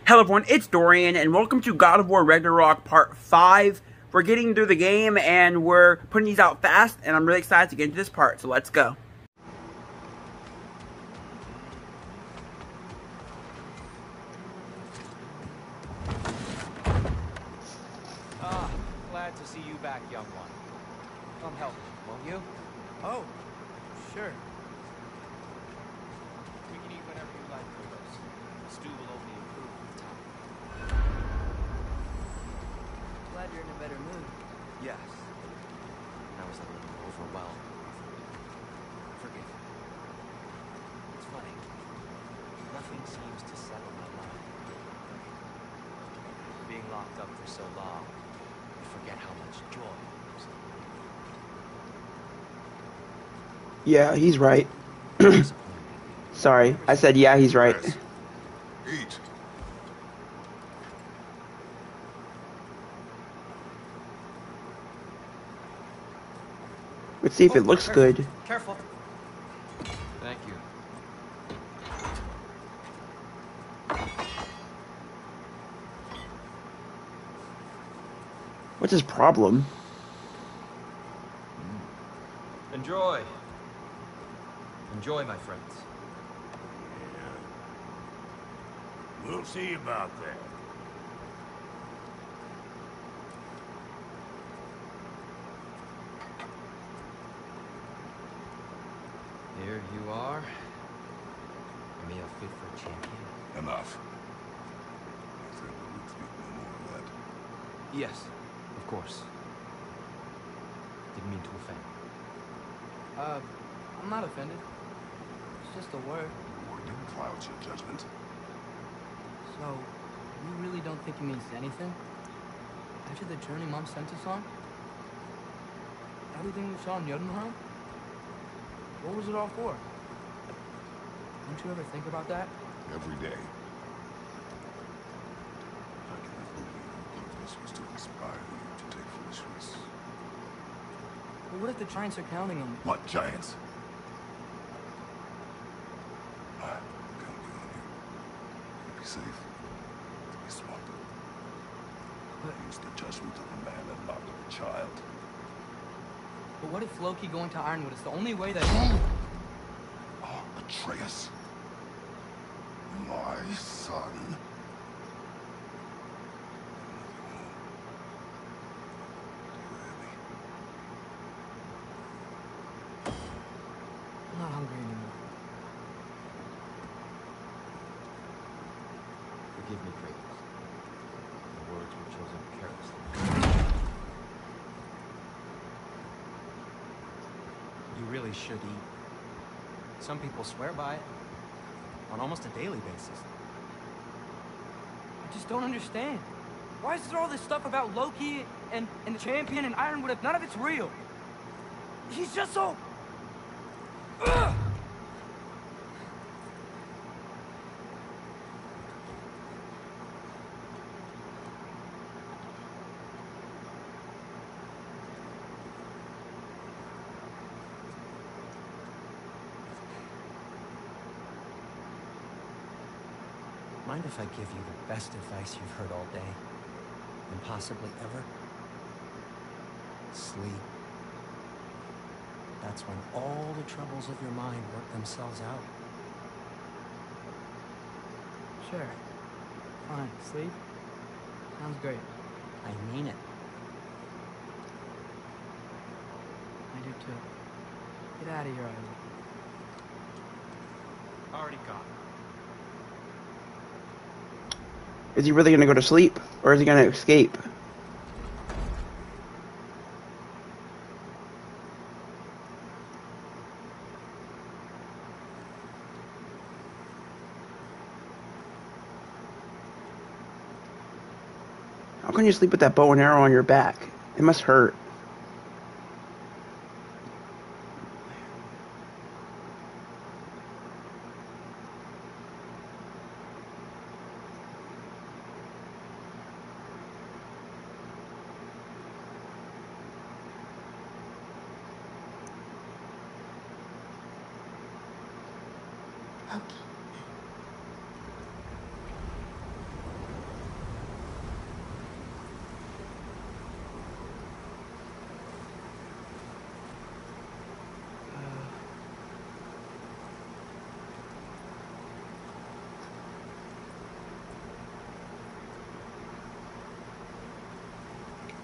Hello everyone, it's Dorian, and welcome to God of War Ragnarok Part 5. We're getting through the game, and we're putting these out fast, and I'm really excited to get into this part, so let's go. Glad to see you back, young one. Come help me, won't you? Oh, sure. We can eat whenever you like, Kratos. The stew will only improve with time. Glad you're in a better mood. Yes. I was a little overwhelmed. Forgive me. It's funny. Nothing seems to settle my mind. Being locked up for so long, you forget how much joy lives in. Yeah, he's right. Sorry, I said yeah, he's right. Yes. Eat. Let's see if it looks good. Careful. Thank you. What's his problem? Enjoy. Enjoy, my friends. Yeah. We'll see about that. Here you are. A meal fit for a champion. Enough. I think we'll speak no more of that. Yes, of course. Didn't mean to offend. I'm not offended. It's just a word. The word didn't cloud your judgment. So, you really don't think it means anything? After the journey Mom sent us on? Everything we saw in Jotunheim? What was it all for? Don't you ever think about that? Every day. I cannot believe this was to inspire you to take foolish risks. But what if the giants are counting on me? What giants? I count you on you. To be safe. To be smart. But, Use the judgment of a man and not of a child. but what if Loki going to Ironwood is the only way that... Oh, Atreus. My son. I'm not hungry anymore. Forgive me, Kratos. The words were chosen carelessly. You really should eat. Some people swear by it. On almost a daily basis. I just don't understand. Why is there all this stuff about Loki and the champion and Ironwood if none of it's real? He's just so... Ugh! Mind if I give you the best advice you've heard all day? And possibly ever? Sleep. That's when all the troubles of your mind work themselves out. Sure. Fine. Sleep? Sounds great. I mean it. I do too. Get out of here, Ironwood. Already gone. Is he really gonna go to sleep, or is he gonna escape? How can you sleep with that bow and arrow on your back? It must hurt.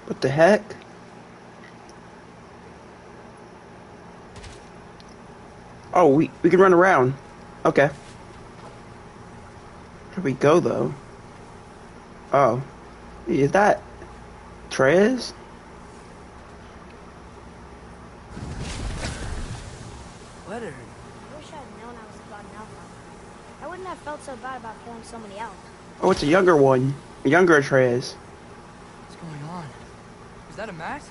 What the heck? Oh, we can run around. Okay. Where we go though? Oh, is that Trez? Letter. I wish I had known I was gotten Alpha. I wouldn't have felt so bad about killing somebody else. Oh, it's a younger one. A younger Trez. What's going on? Is that a mask?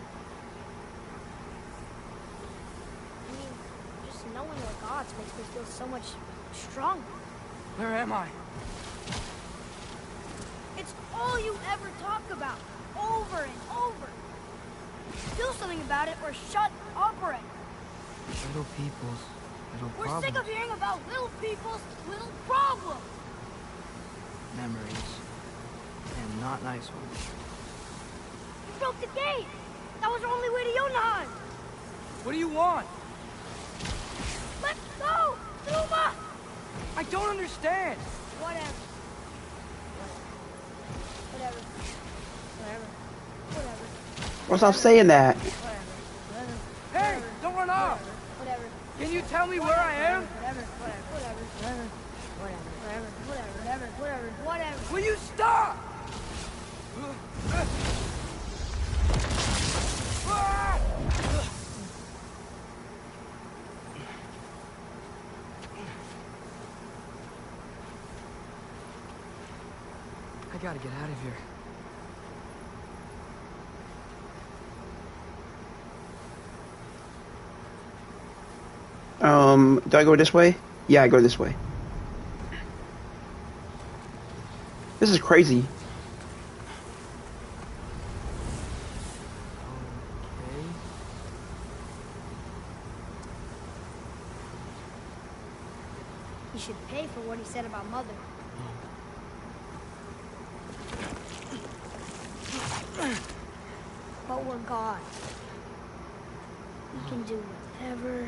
I mean, just knowing we're gods makes me feel so much stronger. Where am I? It's all you ever talk about, over and over. Do something about it or shut up already. Little people's little We're problems. sick of hearing about little people's little problems. Memories. And not nice ones. You broke the gate. That was our only way to Jotunheim. What do you want? Let's go, Zuma. I don't understand. Whatever. Whatever. Well, stop saying that. Hey, don't run off. Whatever. Can you tell me where I am? Whatever. Will you stop? I gotta get out of here. Do I go this way? Yeah, I go this way. This is crazy. Okay. He should pay for what he said about Mother. But we're gods. We can do whatever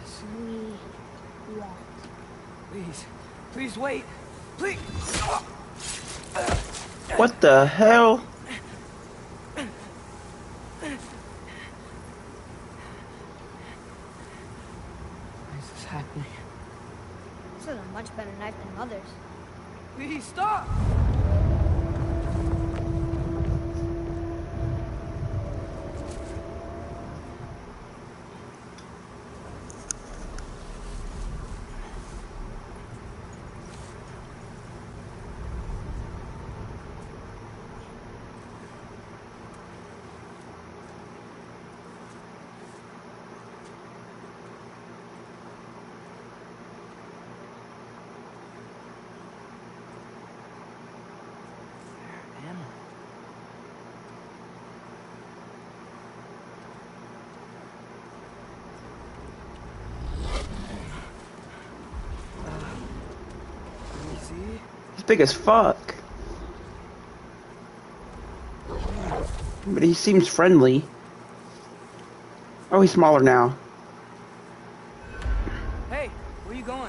we want. Please. Please wait. Please. What the hell? Why is this happening? This is a much better knife than Mother's. Please stop. He's big as fuck. But he seems friendly. Oh, he's smaller now. Hey, where you going?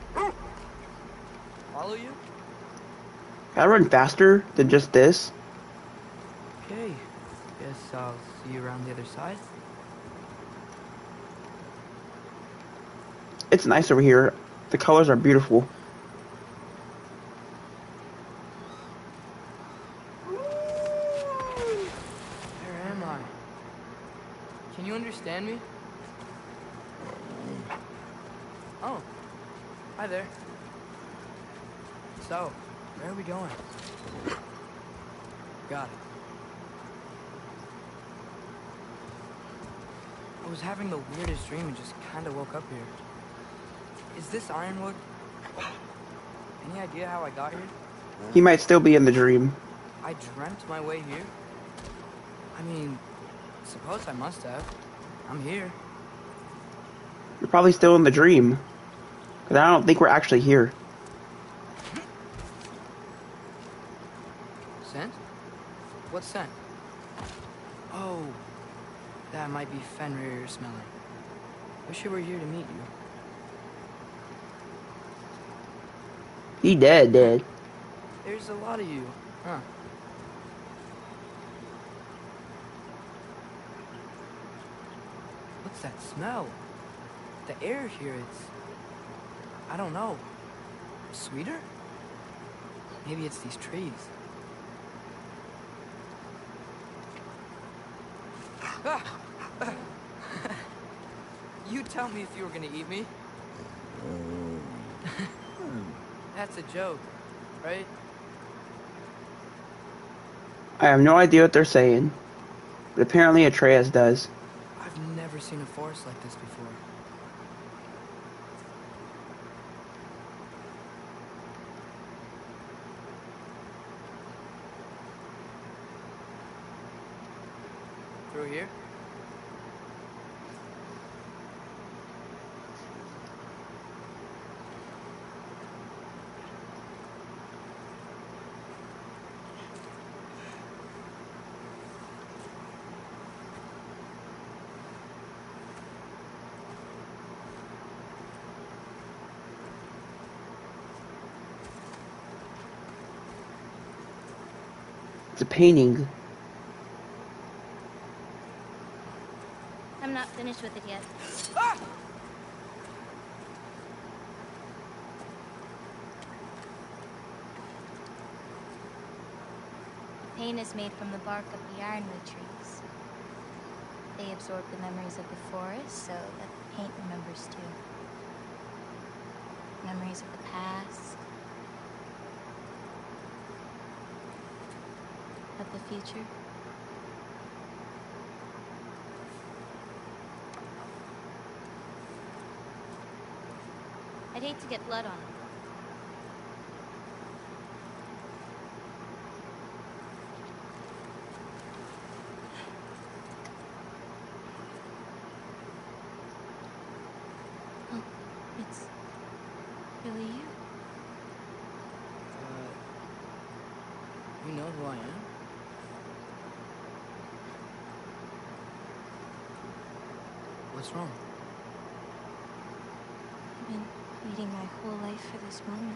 Follow you? Can I run faster than just this? Okay. Guess I'll see you around the other side. It's nice over here. The colors are beautiful. Where am I? Can you understand me? Oh. Hi there. So, where are we going? Got it. I was having the weirdest dream and just kind of woke up here. Is this Ironwood? Any idea how I got here? He might still be in the dream. I dreamt my way here? I mean, suppose I must have. I'm here. You're probably still in the dream. Because I don't think we're actually here. Scent? What scent? Oh, that might be Fenrir you're smelling. Wish you were here to meet you. He dead. There's a lot of you, huh? What's that smell? The air here, it's... I don't know. Sweeter? Maybe it's these trees. You tell me if you were gonna eat me. That's a joke, right? I have no idea what they're saying, but apparently Atreus does. I've never seen a forest like this before. Through here? It's a painting. I'm not finished with it yet. Ah! The paint is made from the bark of the ironwood trees. They absorb the memories of the forest so that the paint remembers too. Memories of the past. Of the future. I'd hate to get blood on it. Oh, it's really you. You know who I am? What's wrong? I've been waiting my whole life for this moment.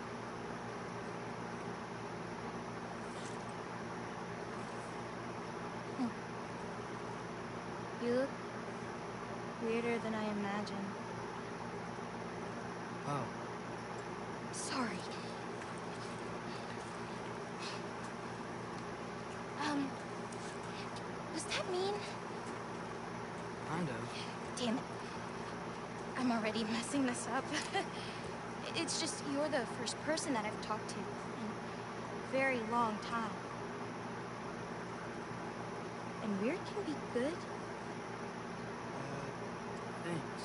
Oh. You look weirder than I imagined. Oh. Sorry. Was that mean? Kind of. Damn it. I'm already messing this up. It's just you're the first person that I've talked to in a very long time. And weird can be good. Thanks.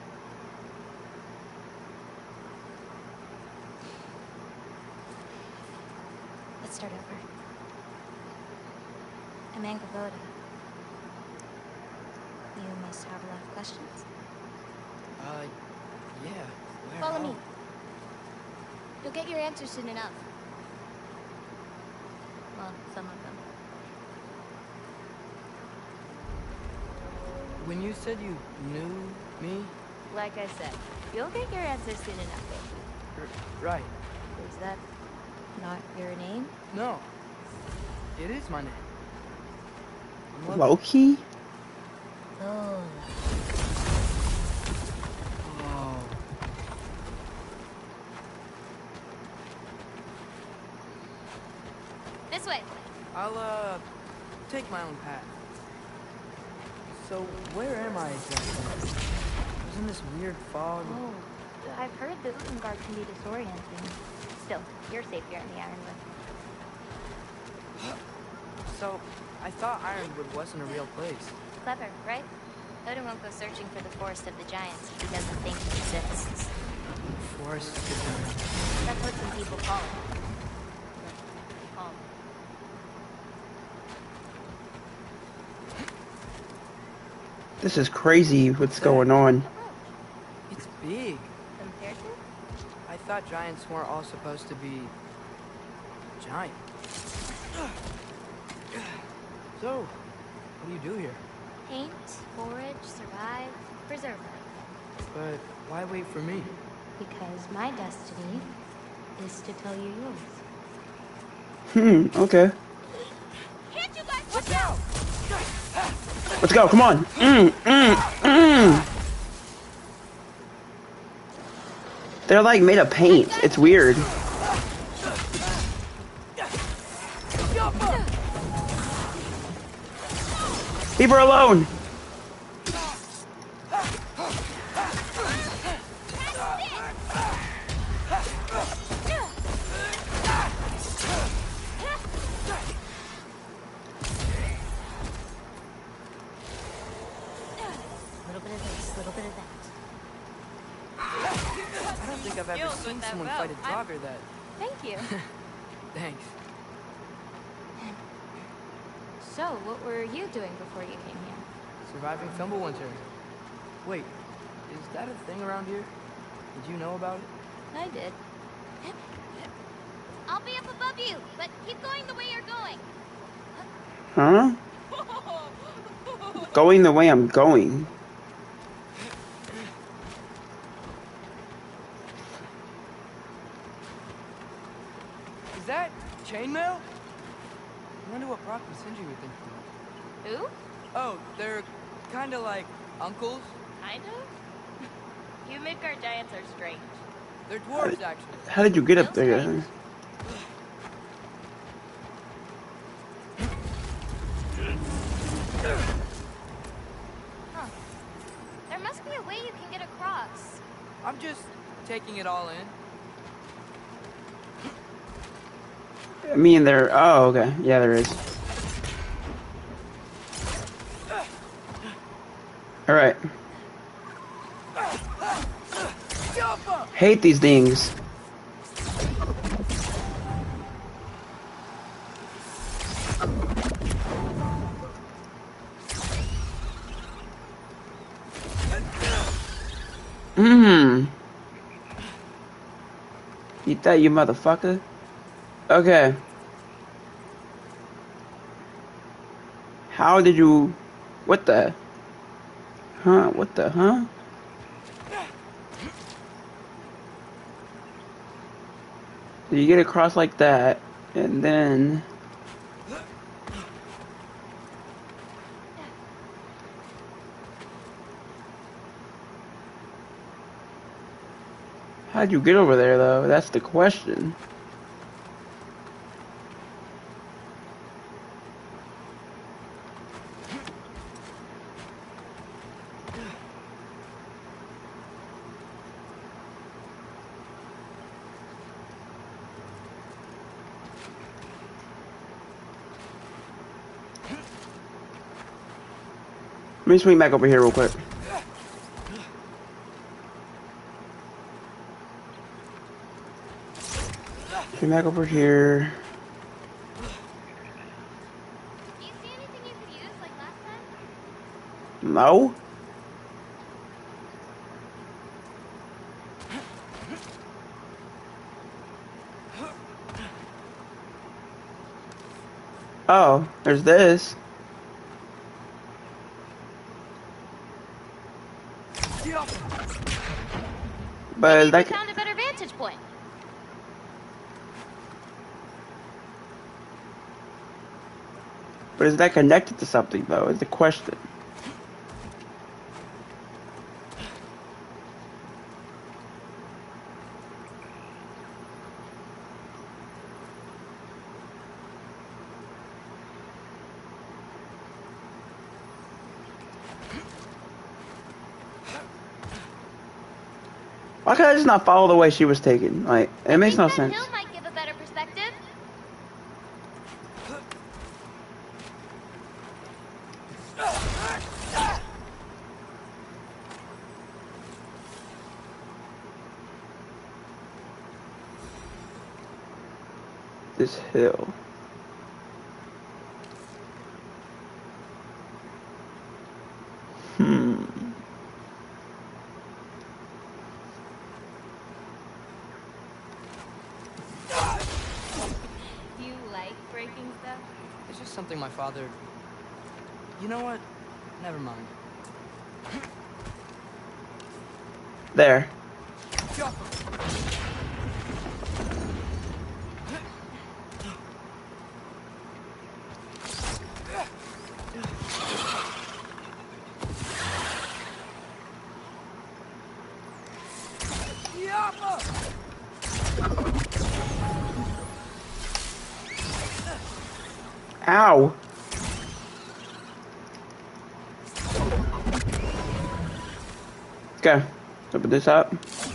Let's start over. I'm Angrboda. You must have a lot of questions. Yeah. Where Follow all? me. You'll get your answers soon enough. Well, some of them. When you said you knew me? Like I said, you'll get your answers soon enough, baby. Right. Is that not your name? No. It is my name. Loki? Oh. Oh. This way. I'll, take my own path. So, where am I exactly? I was in this weird fog. Oh, I've heard that Isengard can be disorienting. Still, you're safe here in the Ironwood. So, I thought Ironwood wasn't a real place. Clever, right? Odin won't go searching for the Forest of the Giants if he doesn't think it exists. Forest of the Giants. That's what some people call it. Call it. This is crazy what's going on. It's big. Compared to? I thought giants weren't all supposed to be giant. So, what do you do here? Paint, forage, survive, preserve life. But why wait for me? Because my destiny is to tell you yours. Okay. Can't you guys watch out? Let's go, come on. They're like made of paint. It's weird. Leave her alone. Little bit of this, little bit of that. I don't think I've ever seen someone fight a jogger that... Thank you. Thanks. So, what were you doing before you came here? Surviving Fimbulwinter. Wait, is that a thing around here? Did you know about it? I did. I'll be up above you, but keep going the way you're going. Huh? Going the way I'm going. Is that chainmail? I wonder what Brock and Sindri would think of it. Who? Oh, they're kind of like uncles. Kind of? You Midgard giants are strange. They're dwarves, actually. How did you get up there? Huh. There must be a way you can get across. I'm just taking it all in. I mean, there. Oh, okay. Yeah, there is. All right. Hate these things. Eat that, you motherfucker. Okay. How did you... What the... Huh? What the... Huh? So you get across like that, and then... How'd you get over there, though? That's the question. Let me swing back over here real quick. Swing back over here. Do you see anything you could use like last time? No? Oh, there's this. But Maybe that we found a better vantage point. but is that connected to something though? Is the question. Why could I just not follow the way she was taken? Like, it makes no sense. That hill might give a better perspective. This hill. You like breaking stuff? It's just something my father... You know what? Never mind. There. Ow. Okay. Open this up.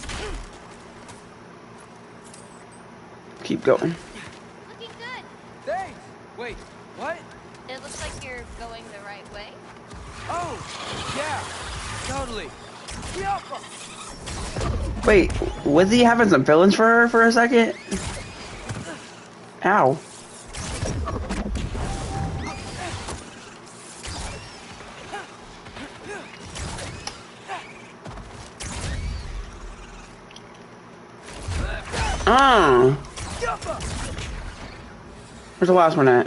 Keep going. Looking good. Thanks. Wait, what? It looks like you're going the right way. Oh, yeah, totally. Yep. Wait, was he having some feelings for her for a second? Ow. Where's the last one at?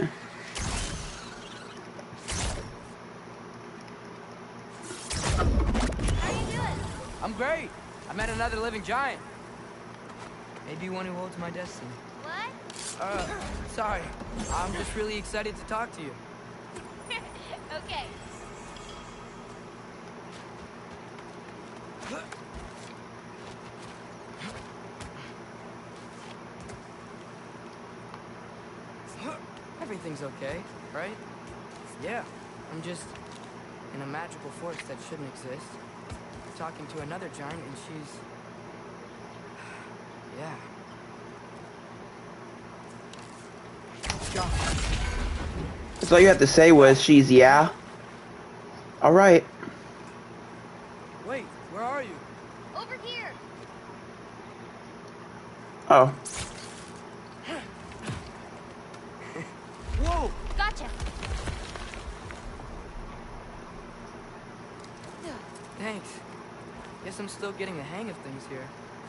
How are you doing? I'm great. I met another living giant. Maybe one who holds my destiny. What? Sorry. I'm just really excited to talk to you. Okay. Everything's okay, right? Yeah. I'm just in a magical force that shouldn't exist. Talking to another giant and she's... Yeah. John. That's all you have to say was she's yeah. Alright. Wait, where are you? Over here. Oh. Whoa! Gotcha. Thanks. Guess I'm still getting the hang of things here.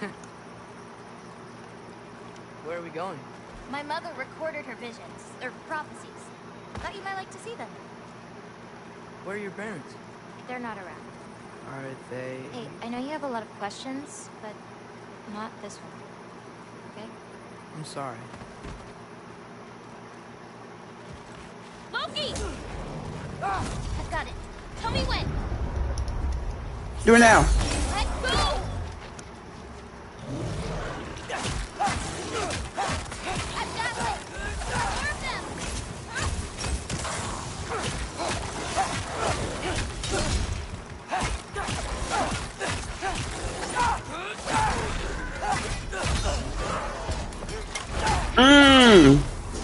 Where are we going? My mother recorded her visions, or prophecies. Thought you might like to see them. Where are your parents? They're not around. Are they... Hey, I know you have a lot of questions, but not this one. Okay? I'm sorry. Loki! I've got it. Tell me when. Do it now. Let go! I've got it! Serve them! Mmm.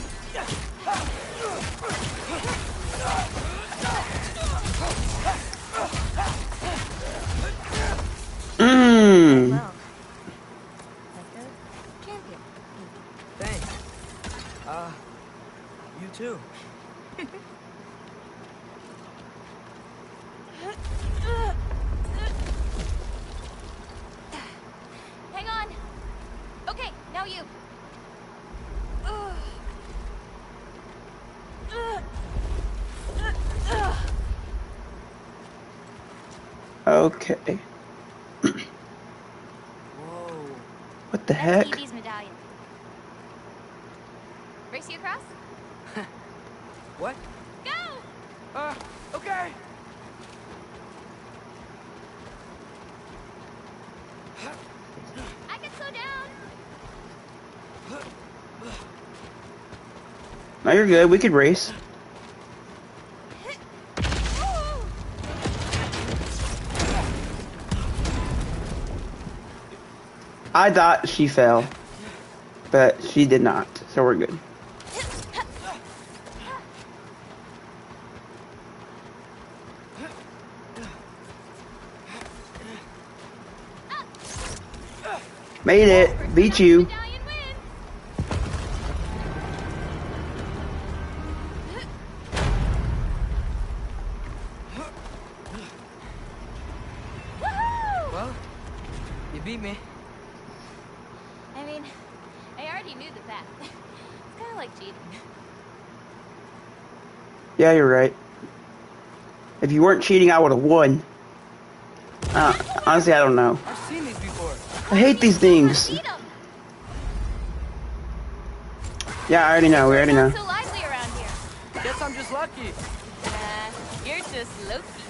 Mmm. Well, like a champion. Thanks. You too. Hang on. Okay, now you. Okay. Whoa. What the That's heck? Evie's medallion. Race you across? What? Go! Okay. I can slow down. No, you're good. We could race. I thought she fell, but she did not, so we're good. Made it. Beat you. Medallion win. Woohoo! Well, you beat me. I mean, I already knew the path. It's kind of like cheating. Yeah, you're right. If you weren't cheating, I would have won. Honestly, I don't know. I've seen these before. I hate these things. Beat 'em. Yeah, I already know. We already know. Not so lively around here. Guess I'm just lucky. You're just Loki.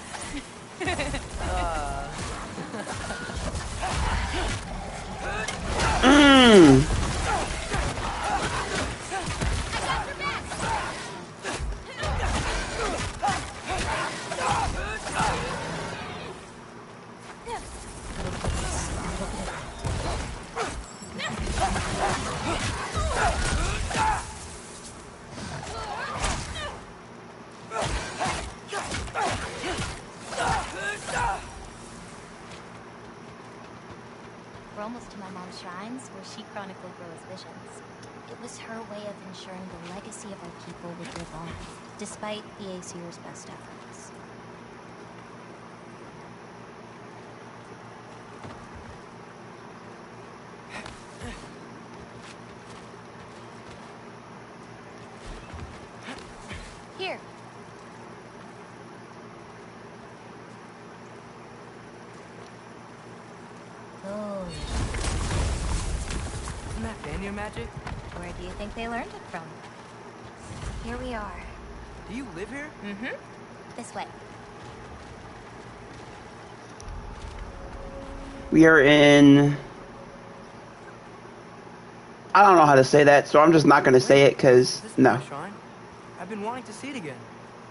Mmm. I got your back. the shrines where she chronicled Groa's visions. It was her way of ensuring the legacy of our people would live on, despite the Aesir's best efforts. Here. Oh. Isn't that Vanir magic? Where do you think they learned it from? Here we are. Do you live here? Mm-hmm. This way. We are in... I don't know how to say that, so I'm just not going to say it, because, This no. my shrine? I've been wanting to see it again.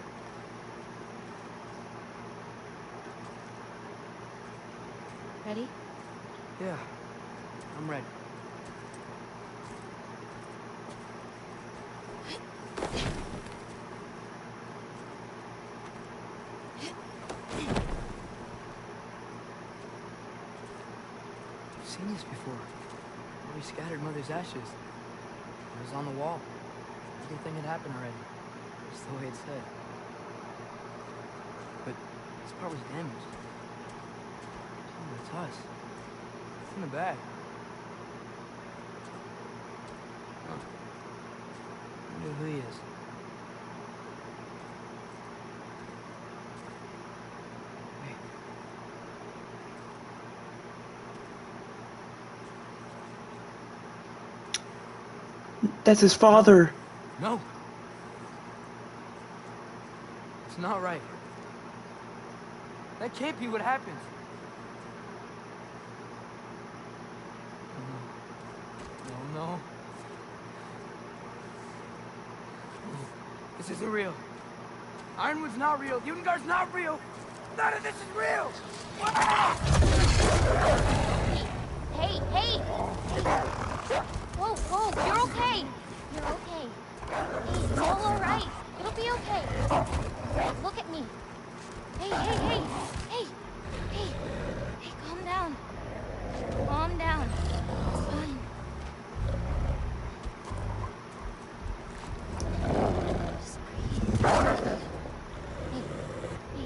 Ready? Yeah, I'm ready. I've seen this before. Where we scattered Mother's ashes. It was on the wall. Everything had happened already. Just the way it said. But this part was damaged. Oh, it's us. It's in the bag. Huh. I wonder who he is. Wait. That's his father. No. It's not right. That can't be what happens. No. No. This isn't real. Ironwood's not real. Ungar's not real. None of this is real. Hey, hey! Whoa, whoa, you're okay. You're okay. Hey, it's all alright. It'll be okay. Look at me. Hey, hey, hey! Hey! Hey! Hey, calm down. Calm down. It's fine. Just breathe. Hey,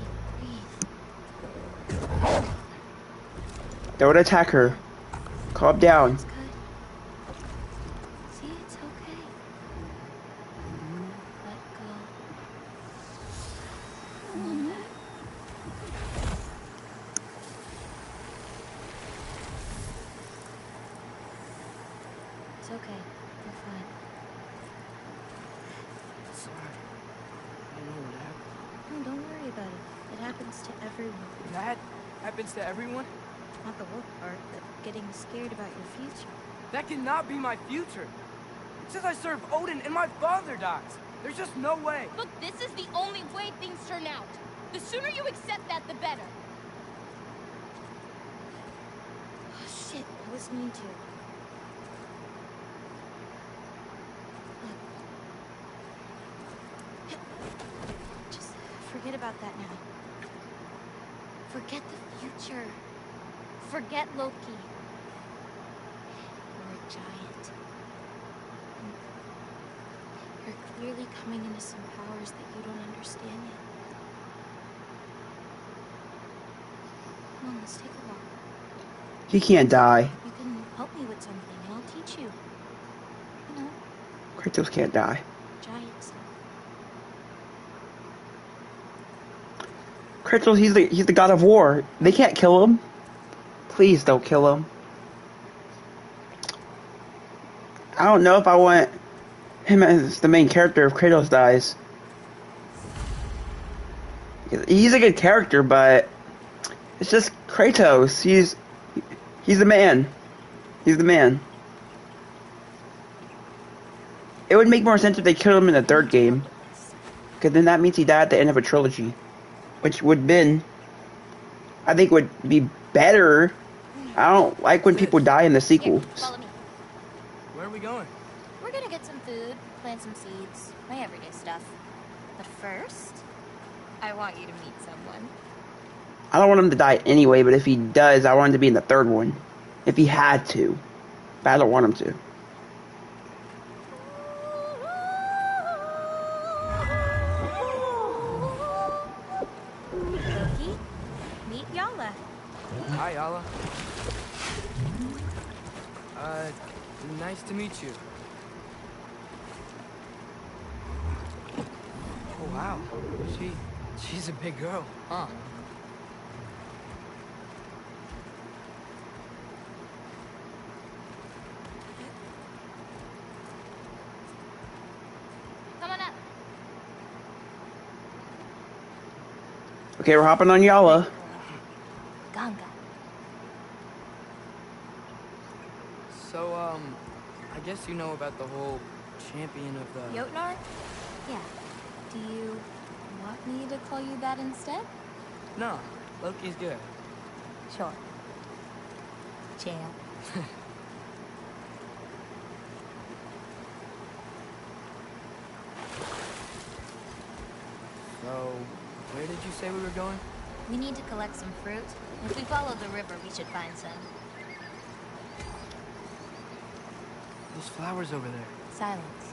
breathe. Don't attack her. Calm down. It's good. See, it's okay. Let go. Come on back. It's okay. You're fine. Sorry. I don't know what happened. No, don't worry about it. It happens to everyone. That happens to everyone? Not the work part, but getting scared about your future. That cannot be my future. It says I serve Odin and my father dies. There's just no way. Look, this is the only way things turn out. The sooner you accept that, the better. Oh, shit, I was mean to. Just forget about that now. Forget the future. Forget Loki. You're a giant. You're clearly coming into some powers that you don't understand yet. Come on, let's take a walk. He can't die. You can help me with something, and I'll teach you. You know, Kratos can't die. giant stuff. Kratos, he's the god of war. They can't kill him. Please don't kill him. I don't know if I want him as the main character if Kratos dies. He's a good character, but it's just Kratos. He's the man. He's the man. It would make more sense if they killed him in the third game, because then that means he died at the end of a trilogy, which would been, I think, would be better. I don't like when people die in the Here, sequels. follow me. Where are we going? We're gonna get some food, plant some seeds, my everyday stuff. But first, I want you to meet someone. I don't want him to die anyway, but if he does, I want him to be in the third one. If he had to. But I don't want him to. Loki, meet Yala. Hi, Yala. Nice to meet you. Oh, wow. She's a big girl, huh? Come on up. Okay, we're hopping on Yala. Ganga. So, I guess you know about the whole champion of the... Jotnar? Yeah. Do you want me to call you that instead? No, Loki's good. Sure. Jail. So, where did you say we were going? We need to collect some fruit. If we follow the river, we should find some. Those flowers over there. Silence.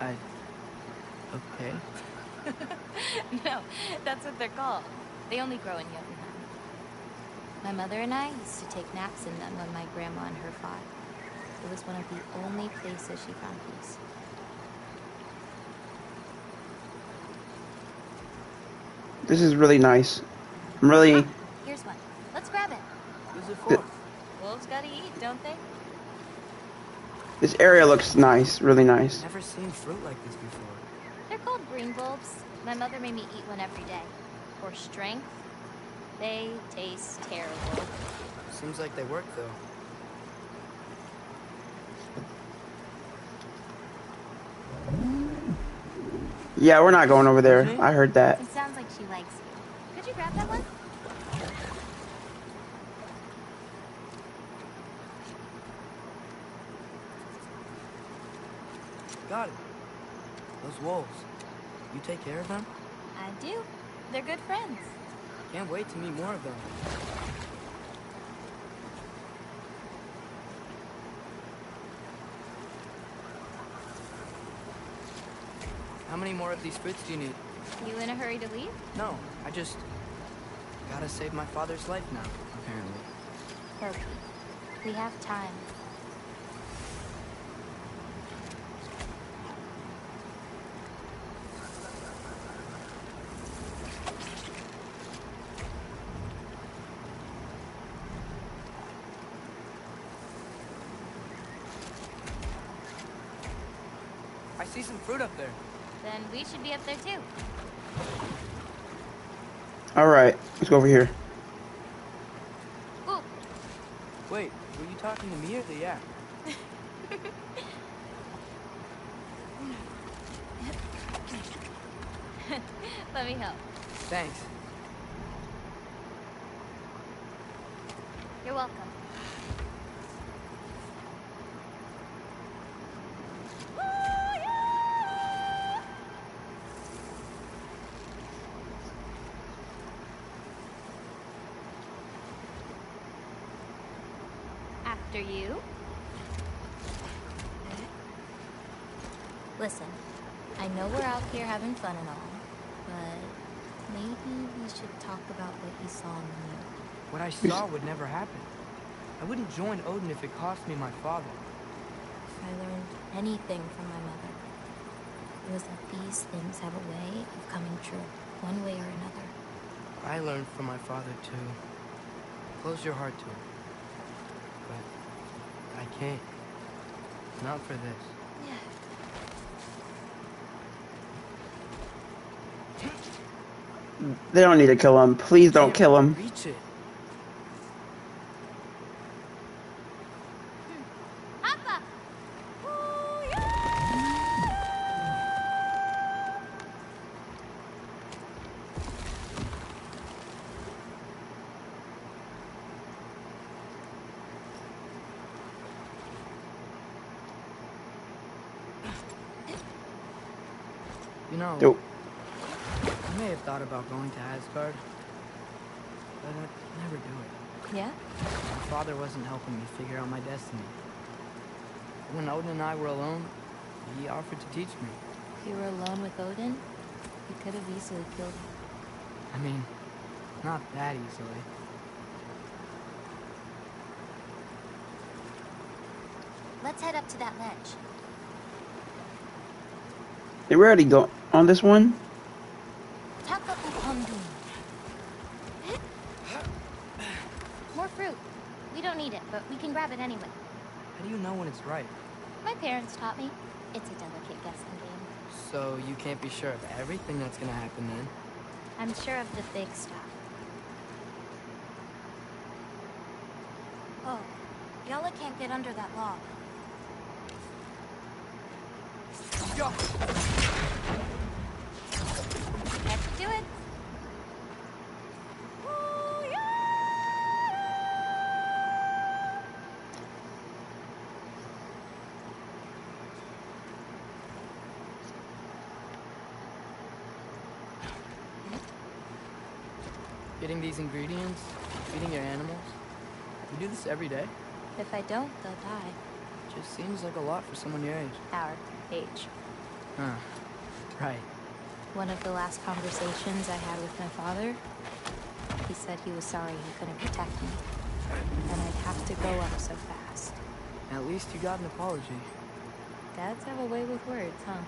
Okay. No, that's what they're called. They only grow in Jotunheim. My mother and I used to take naps in them when my grandma and her fought. It was one of the only places she found peace. This is really nice. I'm really... Here's one. Let's grab it. Who's it for? Wolves gotta eat, don't they? This area looks nice, really nice. Never seen fruit like this before. They're called green bulbs. My mother made me eat one every day. For strength, they taste terrible. Seems like they work, though. Yeah, we're not going over there. I heard that. It sounds like she likes you. Could you grab that one? Got it. Those wolves. You take care of them? I do. They're good friends. Can't wait to meet more of them. How many more of these fruits do you need? You in a hurry to leave? No, I just... gotta save my father's life now, apparently. Loki, we have time. I see some fruit up there. Then we should be up there too. Alright, let's go over here. Ooh, Wait, were you talking to me or the yak? let me help. Thanks. You're welcome. After you. Listen, I know we're out here having fun and all, but maybe we should talk about what you saw in the mirror. What I saw would never happen. I wouldn't join Odin if it cost me my father. If I learned anything from my mother, it was that these things have a way of coming true, one way or another. I learned from my father, too. Close your heart to it. But I can't. Not for this. They don't need to kill him. Please don't kill him. Reach it. Appa! You know, Nope. I may have thought about going to Asgard, but I'd never do it. Yeah? My father wasn't helping me figure out my destiny. when Odin and I were alone, he offered to teach me. You were alone with Odin? He could have easily killed you. I mean, not that easily. Let's head up to that ledge. Did we already go on this one? Taka ukondun. More fruit. We don't need it, but we can grab it anyway. How do you know when it's right? My parents taught me. It's a delicate guessing game. So you can't be sure of everything that's gonna happen then? I'm sure of the big stuff. Oh, Yala can't get under that log. That should do it. Getting these ingredients, feeding your animals. You do this every day? If I don't, they'll die. Just seems like a lot for someone your age. Our age. Huh. Right. One of the last conversations I had with my father, he said he was sorry he couldn't protect me. And I'd have to grow up so fast. At least you got an apology. Dads have a way with words, huh?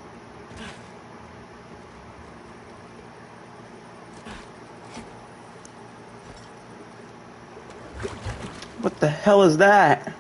What the hell is that?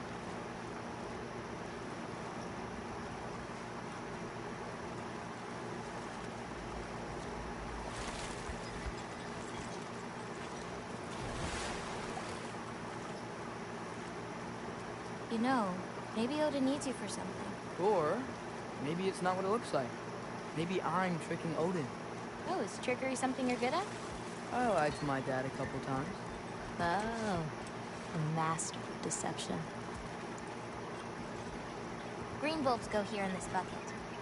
You know, maybe Odin needs you for something. Or maybe it's not what it looks like. Maybe I'm tricking Odin. Oh, is trickery something you're good at? I lied to my dad a couple times. Oh, a master of deception. Green bulbs go here in this bucket.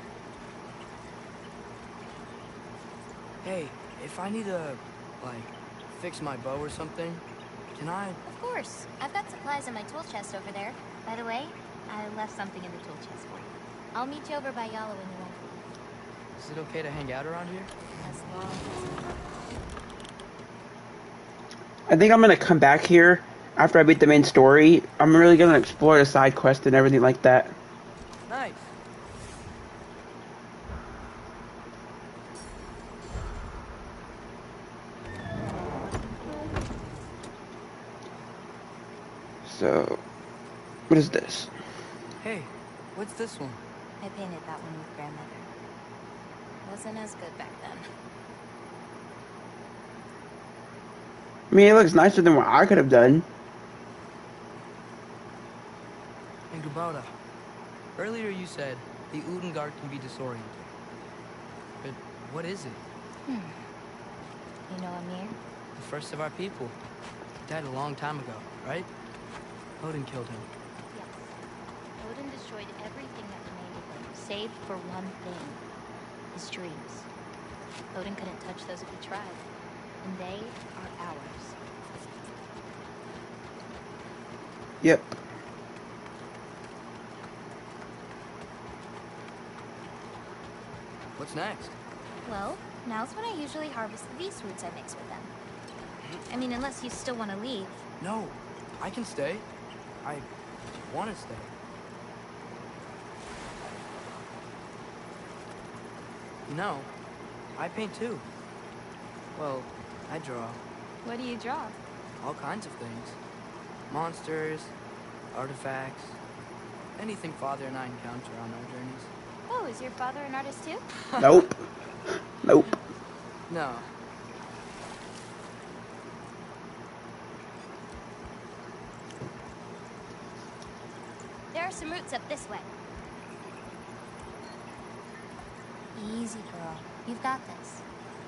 Hey, if I need to, like, fix my bow or something, can I? Of course. I've got supplies in my tool chest over there. By the way, I left something in the tool chest for you. I'll meet you over by Yala when you're ready. Is it okay to hang out around here? As long as... I think I'm gonna come back here after I beat the main story. I'm really gonna explore the side quest and everything like that. Nice. So, what is this? Hey, what's this one? I painted that one with grandmother. Wasn't as good back then. I mean, it looks nicer than what I could have done. And Gubauda, earlier you said the Udengard can be disoriented. But what is it? You know Amir? The first of our people. He died a long time ago, right? Odin killed him. Yes. Odin destroyed everything that remained of him, save for one thing. His dreams. Odin couldn't touch those if he tried. And they are ours. Yep. What's next? Well, now's when I usually harvest the beast roots I mix with them. I mean, unless you still want to leave. No, I can stay. I want to stay. You know, I paint too. Well, I draw What do you draw? all kinds of things. Monsters, artifacts, anything Father and I encounter on our journeys. Oh, is your father an artist too? Nope. Nope. No. There are some roots up this way. Easy, girl. You've got this.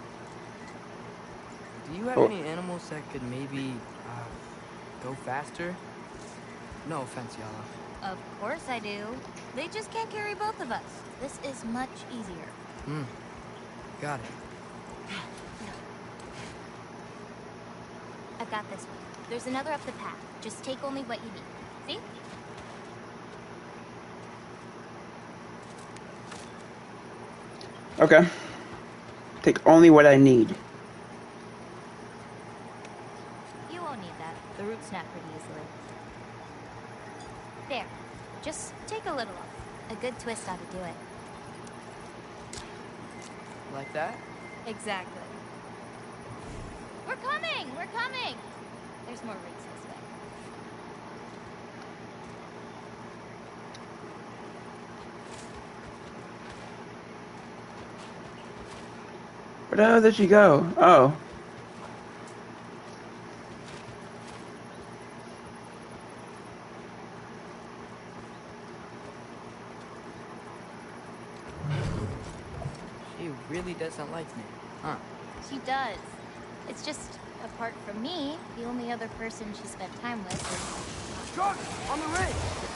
Do you have Oh. any animals that could maybe, go faster? No offense, Yala. Of course I do. They just can't carry both of us. This is much easier. Got it. I've got this one. There's another up the path. Just take only what you need. See? Okay. Take only what I need. You won't need that. The roots snap pretty easily. There. Just take a little off. A good twist ought to do it. Like that? Exactly. We're coming! We're coming! There's more roots this way. Where the hell did she go? Oh. She really doesn't like me, huh? She does. It's just, apart from me, the only other person she spent time with is... Truck! On the ridge!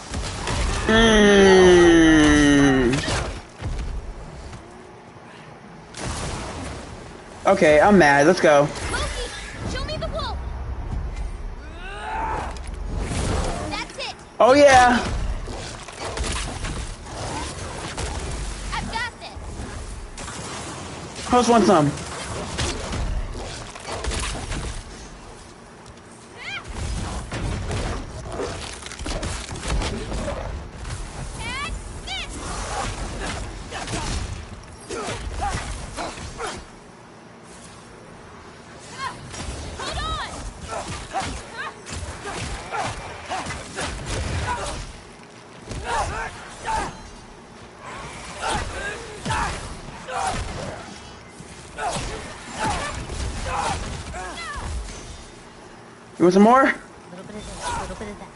Okay, I'm mad. Let's go. Loki! Show me the wolf! That's it! Oh yeah. I've got this! Host wants some. You want some more? A little bit of this, a little bit of that.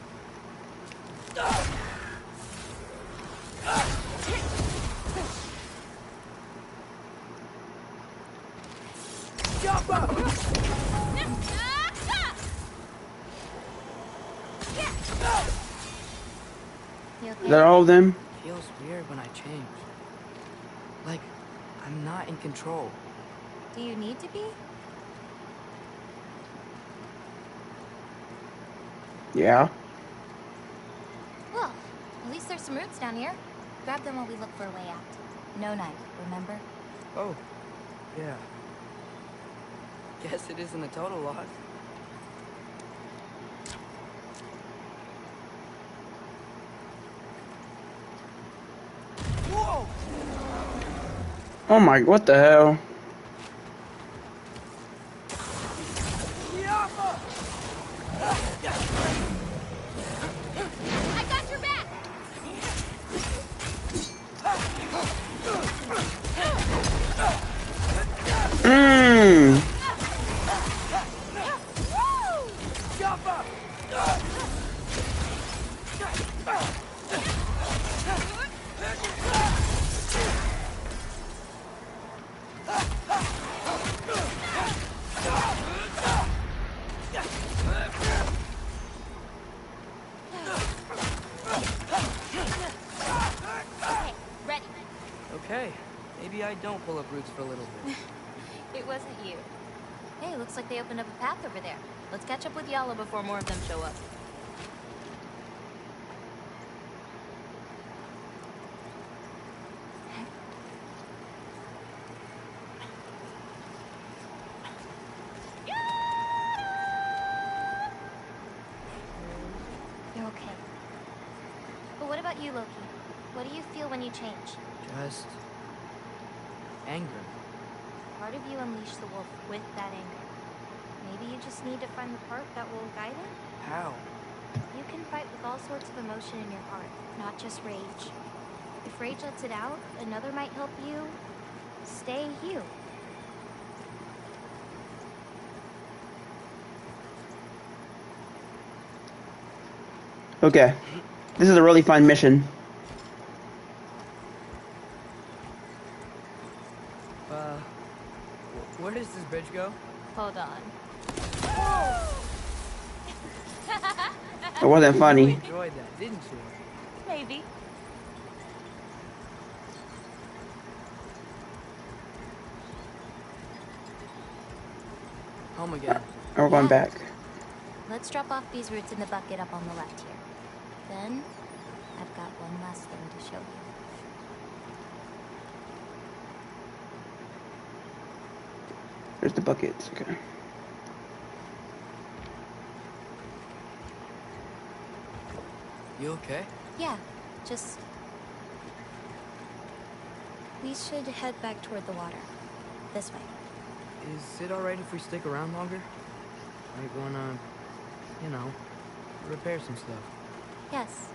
You okay? Is that all of them? Feels weird when I change. Like, I'm not in control. Do you need to be? Yeah. Well, at least there's some roots down here. Grab them while we look for a way out. No knife, remember? Oh, yeah. Guess it isn't a total loss. Whoa! Oh my, what the hell? I got your back! Mmm. Okay, ready. Okay, maybe I don't pull up roots for a little bit. It wasn't you. Hey, looks like they opened up a path over there. Let's catch up with Yala before more of them show up. You're okay. But what about you, Loki? What do you feel when you change? Just... anger. Part of you unleashed the wolf with that anger. Maybe you just need to find the part that will guide it? How? You can fight with all sorts of emotion in your heart, not just rage. If rage lets it out, another might help you stay you. Okay. This is a really fun mission. Where does this bridge go? Hold on. It wasn't You funny. enjoyed that, didn't you? Maybe. Home again. And we're going back. Let's drop off these roots in the bucket up on the left here. Then, I've got one last thing to show you. There's the buckets. Okay. You okay? Yeah, just... We should head back toward the water. This way. Is it alright if we stick around longer? I wanna, you know, repair some stuff. Yes.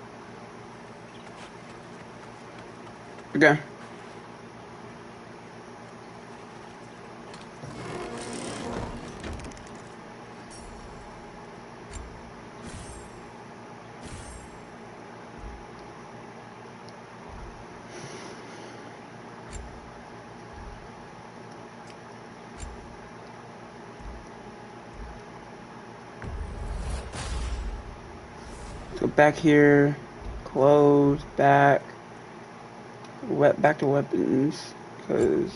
Okay. Go back here, close, back, back to weapons, because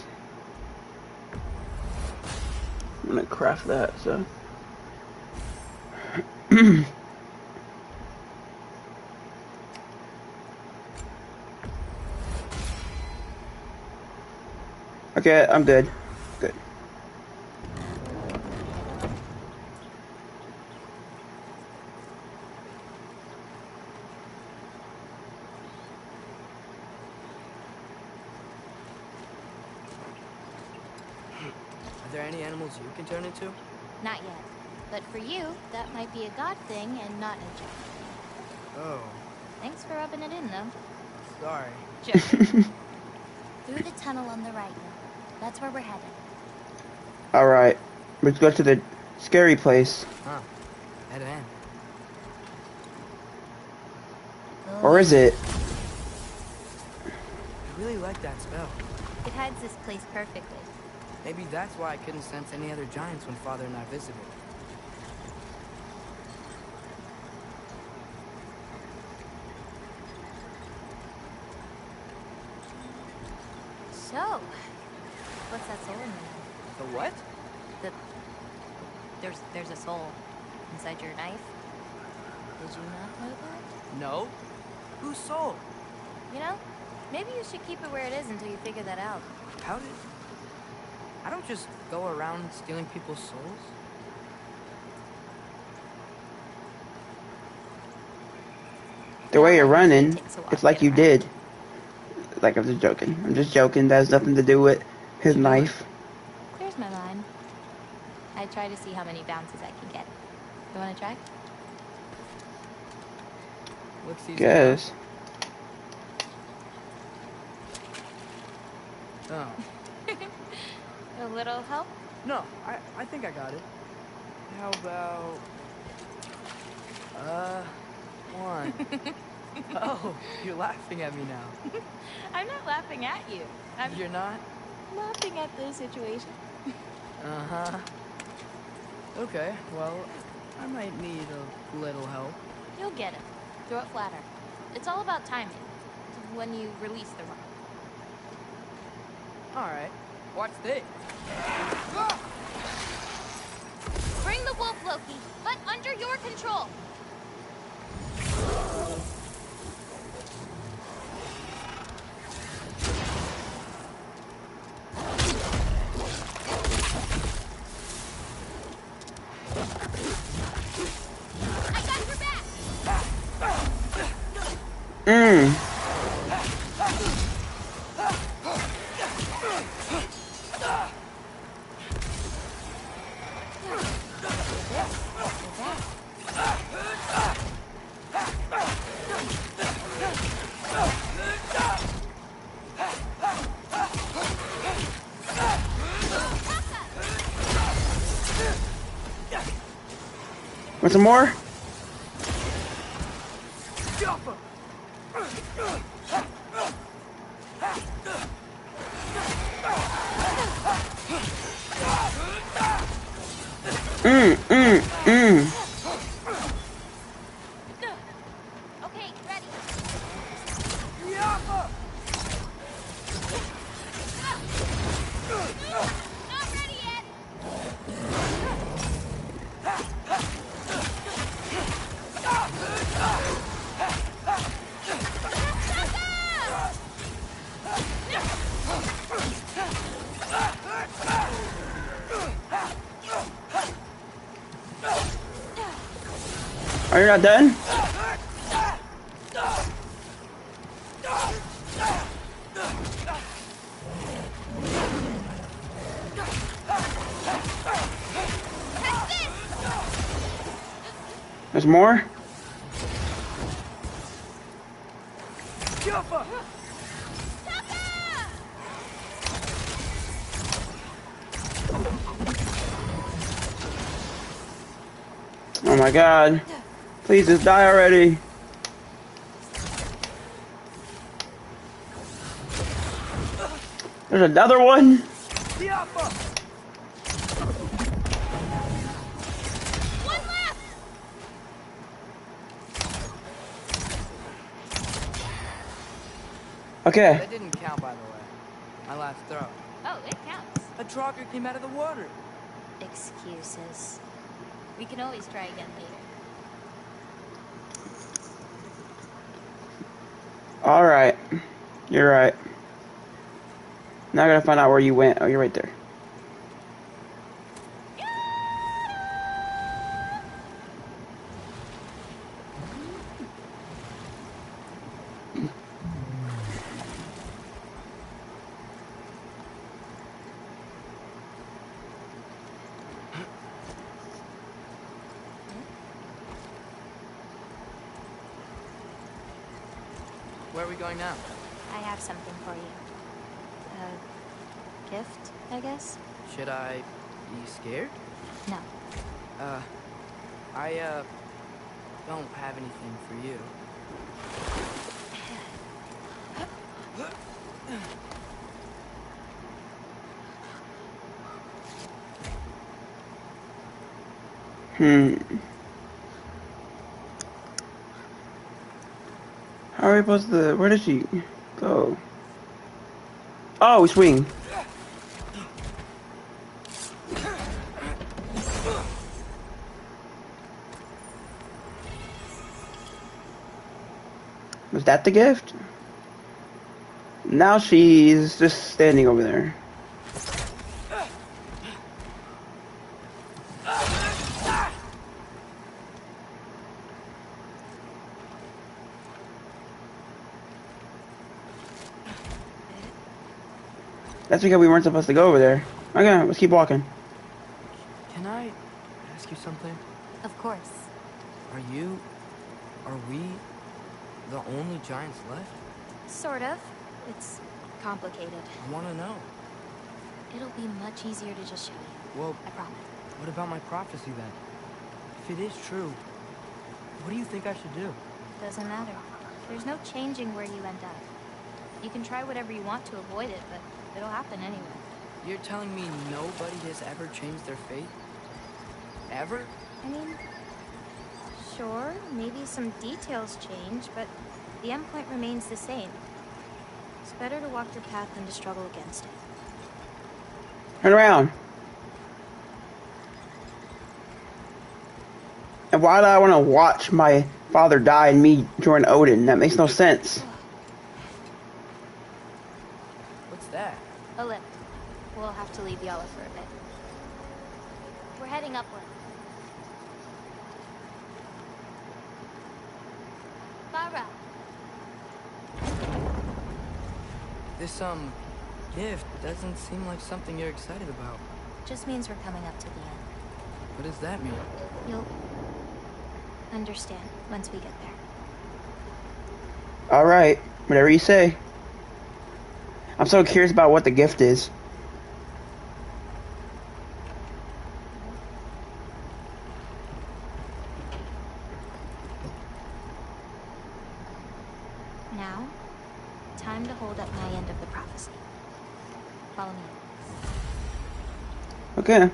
I'm gonna craft that, so. Okay, I'm good. Good. Are there any animals you can turn into? Not yet. But for you, that might be a god thing and not a joke. Oh, Thanks for rubbing it in, though. sorry. Joke. Through the tunnel on the right now. That's where we're headed. Alright, let's go to the scary place. Huh. Head in. Or is it? I really like that spell. It hides this place perfectly. Maybe that's why I couldn't sense any other giants when Father and I visited. So, what's that soul in there? The what? There's a soul inside your knife. Did you not know that? No. Whose soul? You know, maybe you should keep it where it is until you figure that out. How did... I don't just go around stealing people's souls. The way you're running, Takes a while it's to like get you around. did. Like, I'm just joking. I'm just joking. That has nothing to do with his knife. Here's my line. I try to see how many bounces I can get. You wanna try? Looks easy. Guess. Oh. A little help? No, I think I got it. How about... one. Oh, you're laughing at me now. I'm not laughing at you. I'm You're not? laughing at the situation. Uh-huh. Okay, well, I might need a little help. You'll get it. Throw it flatter. It's all about timing. When you release the rock. Alright, watch this. Bring the wolf, Loki, but under your control. I got your back. Want some more? Okay, ready. Not ready yet. Are you not done? There's more? Oh my god. Please just die already. There's another one? One left! Okay. That didn't count, by the way. My last throw. Oh, it counts. A trucker came out of the water. Excuses. We can always try again later. Alright. You're right. Now I gotta find out where you went. Oh, you're right there. Where are we going now? I have something for you. A gift, I guess? Should I be scared? No. I don't have anything for you. How are we supposed to... Where did she go? Oh, swing. Was that the gift? Now she's just standing over there. That's because we weren't supposed to go over there. Okay, let's keep walking. Can I ask you something? Of course. Are we the only giants left? Sort of. It's complicated. I want to know. It'll be much easier to just show you. Well, I promise. what about my prophecy then? If it is true, what do you think I should do? Doesn't matter. There's no changing where you end up. You can try whatever you want to avoid it, but it'll happen anyway. You're telling me nobody has ever changed their fate? Ever? I mean, sure, maybe some details change, but the endpoint remains the same. It's better to walk the path than to struggle against it. Turn around. And why do I want to watch my father die and me join Odin? That makes no sense. What's that? A lift. We'll have to leave Yala for a bit. We're heading upward. Farah. This, gift doesn't seem like something you're excited about. Just means we're coming up to the end. What does that mean? You'll understand once we get there. Alright, whatever you say. I'm so curious about what the gift is. Now, time to hold up my end of the prophecy. Follow me. Okay.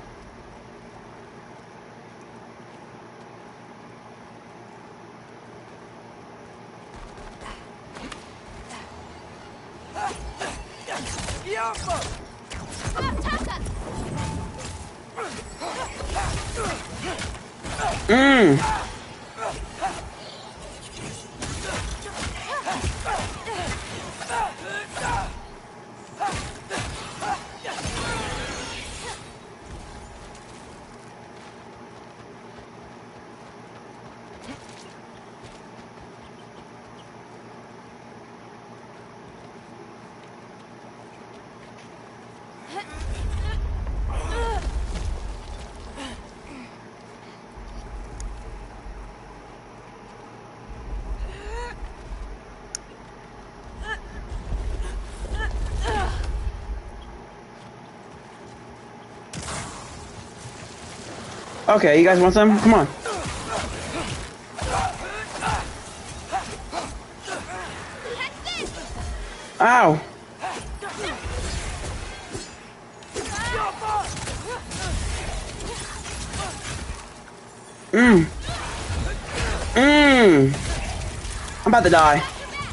Okay, you guys want some? Come on. Ow. I'm about to die.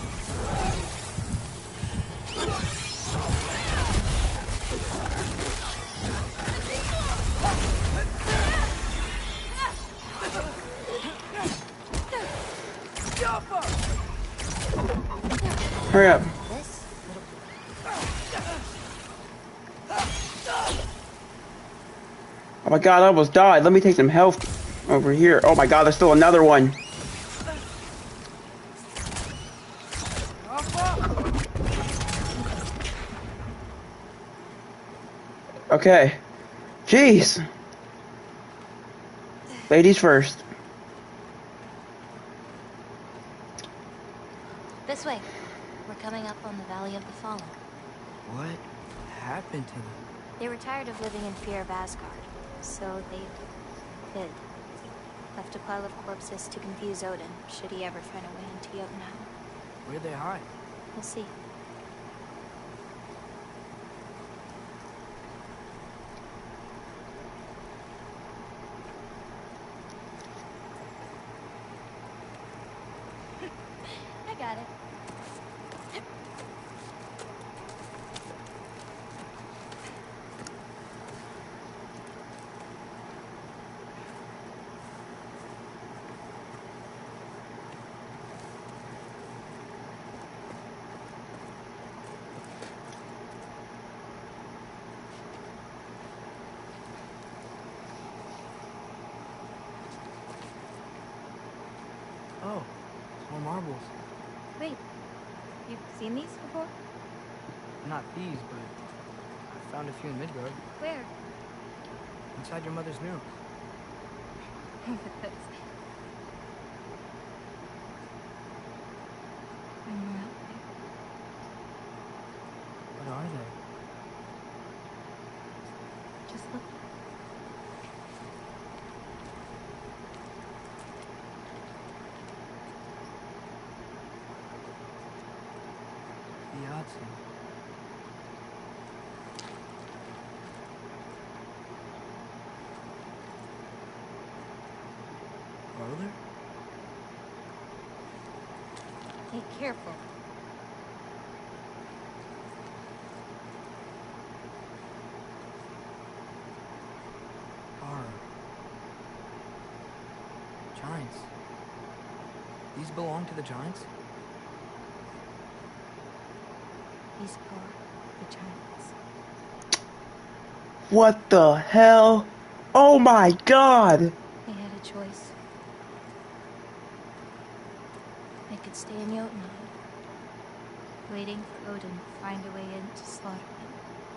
Hurry up. Oh my god, I almost died. Let me take some health over here. Oh my god, there's still another one. Okay. Jeez. Ladies first. This way. We're coming up on the Valley of the Fallen. What happened to them? They were tired of living in fear of Asgard, so they hid. Left a pile of corpses to confuse Odin, should he ever find a way into Jotunheim. Where'd they hide? We'll see. I got it. Oh, more marbles. Wait, you've seen these before? Not these, but I found a few in Midgard. Where? Inside your mother's room. What are they? Just look. The odds. Are there? Hey, careful. Are giants. These belong to the giants? These are the giants. What the hell? Oh my god! They had a choice. They could stay in Jotunheim, waiting for Odin to find a way in to slaughter them.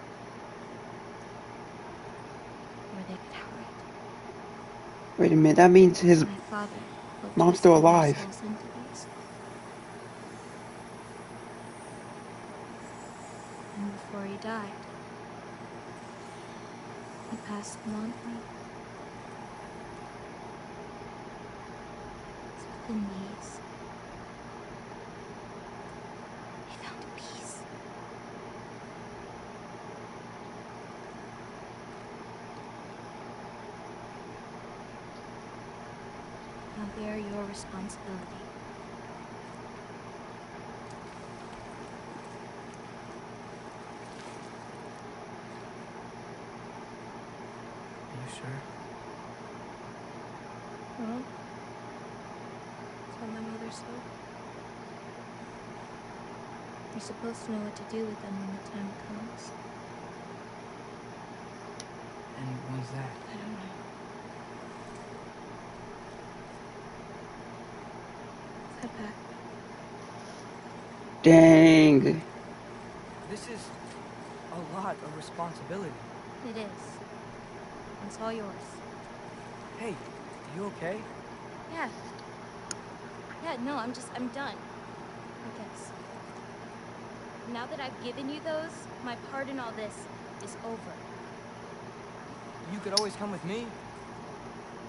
Or they could hide. Wait a minute, that means his My father hoped mom's to still send their alive. souls into these. And before he died, he passed them on to me. So within these, I found peace. Now they are your responsibility. Are you sure? Well, tell my mother so. You're supposed to know what to do with them when the time comes. And when's that? I don't know. Let's head back. Dang. This is a lot of responsibility. It is. It's all yours. Hey, you okay? Yeah. Yeah, no, I'm done. I guess. Now that I've given you those, my part in all this is over. You could always come with me.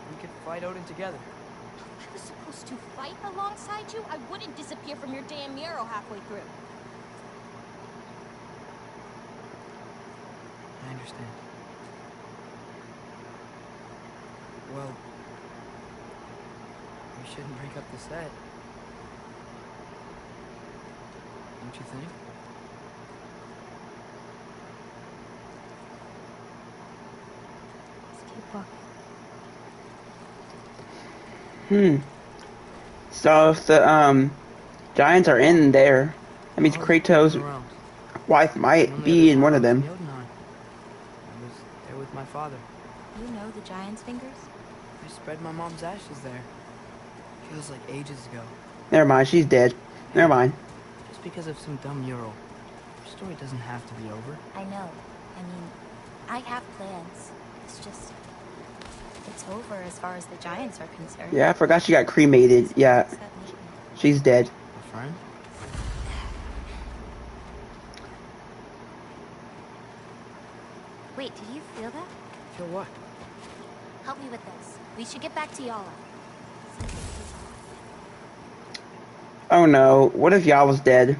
We could fight Odin together. I was supposed to fight alongside you? I wouldn't disappear from your damn mural halfway through. I understand. Well, we shouldn't break up the set. Don't you think? Let's keep walking. So if the giants are in there, that means Kratos' Around. wife The might only be other in one of time I them. was in Jotunheim. I was there with my father. You know the giant's fingers? I spread my mom's ashes there. Feels like ages ago. Never mind, she's dead. Never mind. Just because of some dumb mural. Your story doesn't have to be over. I know. I mean, I have plans. It's just... It's over as far as the giants are concerned. Yeah, I forgot she got cremated. Yeah, What's that mean? she's dead. A friend? Wait, did you feel that? Feel what? Help me with this. We should get back to Yala. Oh no, what if y'all was dead?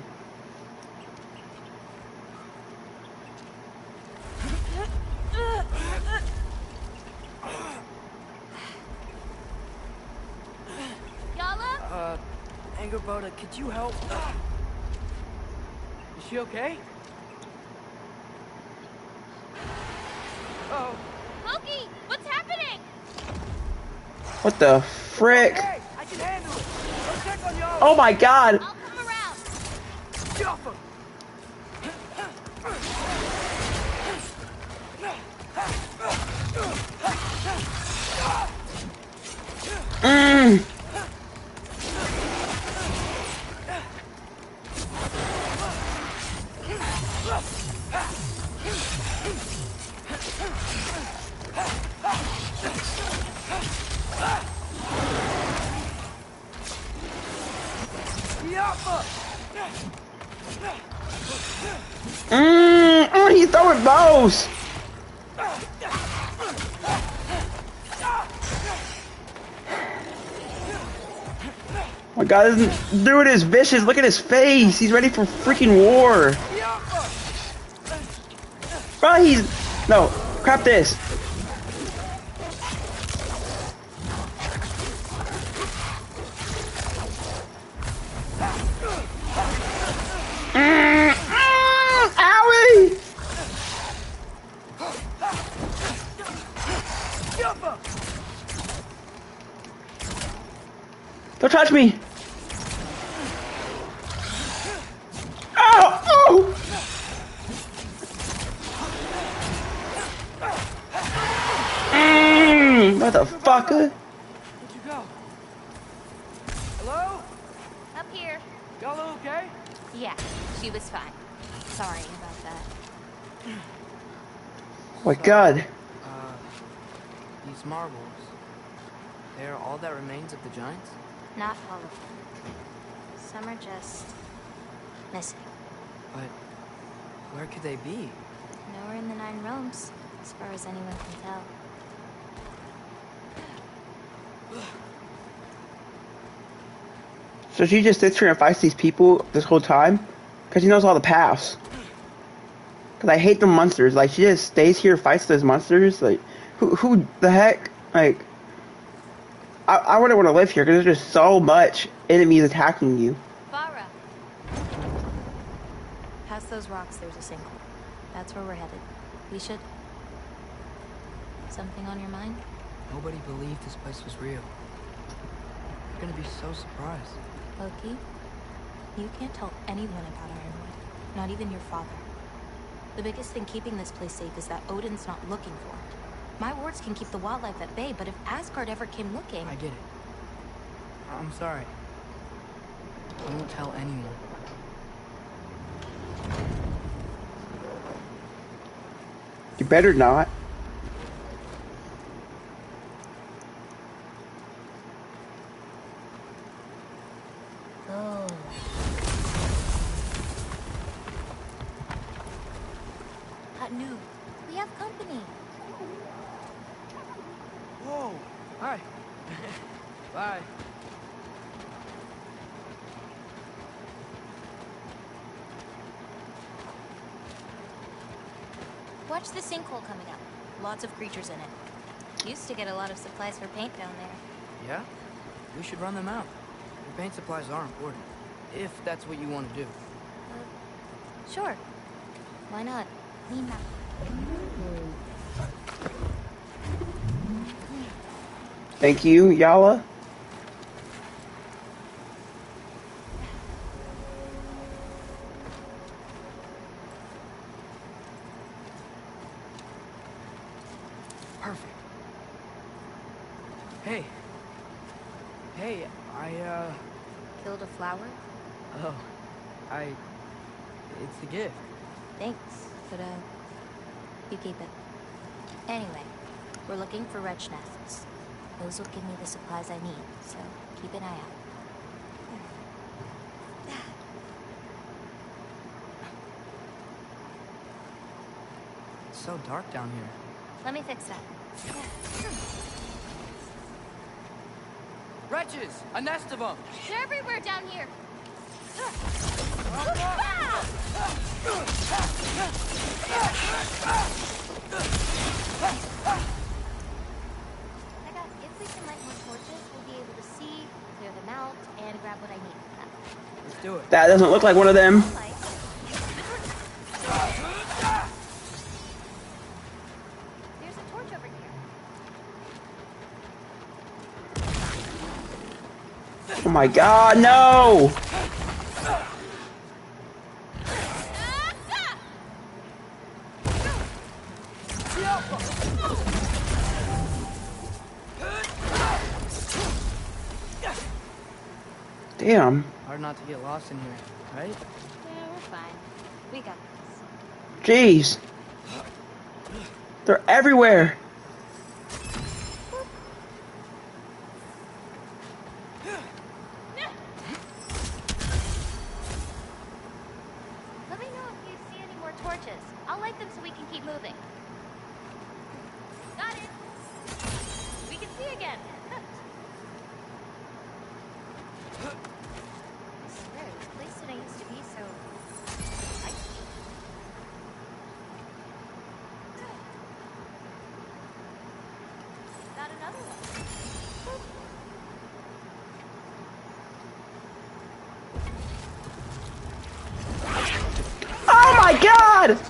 Yala? Angerboda, could you help? Is she okay? Oh. Loki, what's happening? What the frick? Hey, I can handle it. Go check on y'all. Oh my god! I'll come around. Get off him. Mm. Oh, he's throwing bows! Oh my god, this dude is vicious. Look at his face. He's ready for freaking war. Bro, he's... No, crap this. Owie! Don't touch me! Ow! Oh! Motherfucker! Where'd you go? Hello? Up here. Y'all okay? Yeah, she was fine. Sorry about that. Oh my god. These marbles. They're all that remains of the giants? Not all of them. Some are just... missing. But where could they be? Nowhere in the Nine Realms, as far as anyone can tell. So she just sits here and fights these people this whole time? Because she knows all the paths. Because I hate the monsters. Like, she just stays here, fights those monsters. Like, who the heck? Like, I wouldn't want to live here because there's just so much enemies attacking you. Farah! Past those rocks, there's a sinkhole. That's where we're headed. We should... Something on your mind? Nobody believed this place was real. They're gonna be so surprised. Loki, you can't tell anyone about Ironwood. Not even your father. The biggest thing keeping this place safe is that Odin's not looking for it. My wards can keep the wildlife at bay, but if Asgard ever came looking... I get it. I'm sorry. I won't tell anyone. You better not. Oh. Anu, we have company. Whoa! Alright. Bye. Watch the sinkhole coming up. Lots of creatures in it. Used to get a lot of supplies for paint down there. Yeah? We should run them out. The paint supplies are important. If that's what you want to do. Sure. Why not? Nina. Thank you, Yala. Perfect. Hey. Hey, Killed a flower? Oh, it's the gift. Thanks, but you keep it. Anyway, we're looking for wretch nests. Those will give me the supplies I need, so keep an eye out. It's so dark down here. Let me fix that. Wretches! A nest of them! They're everywhere down here. If we can light more torches, we'll be able to see, clear them out, and grab what I need from them. Let's do it. That doesn't look like one of them. Light. There's a torch over here. Oh my god, no! Damn. Hard not to get lost in here, right? Yeah, we're fine. We got this. Jeez. They're everywhere. Let me know if you see any more torches. I'll light them so we can keep moving. Got it. We can see again. I swear, this place didn't used to be so icy. Got another one. Oh my god!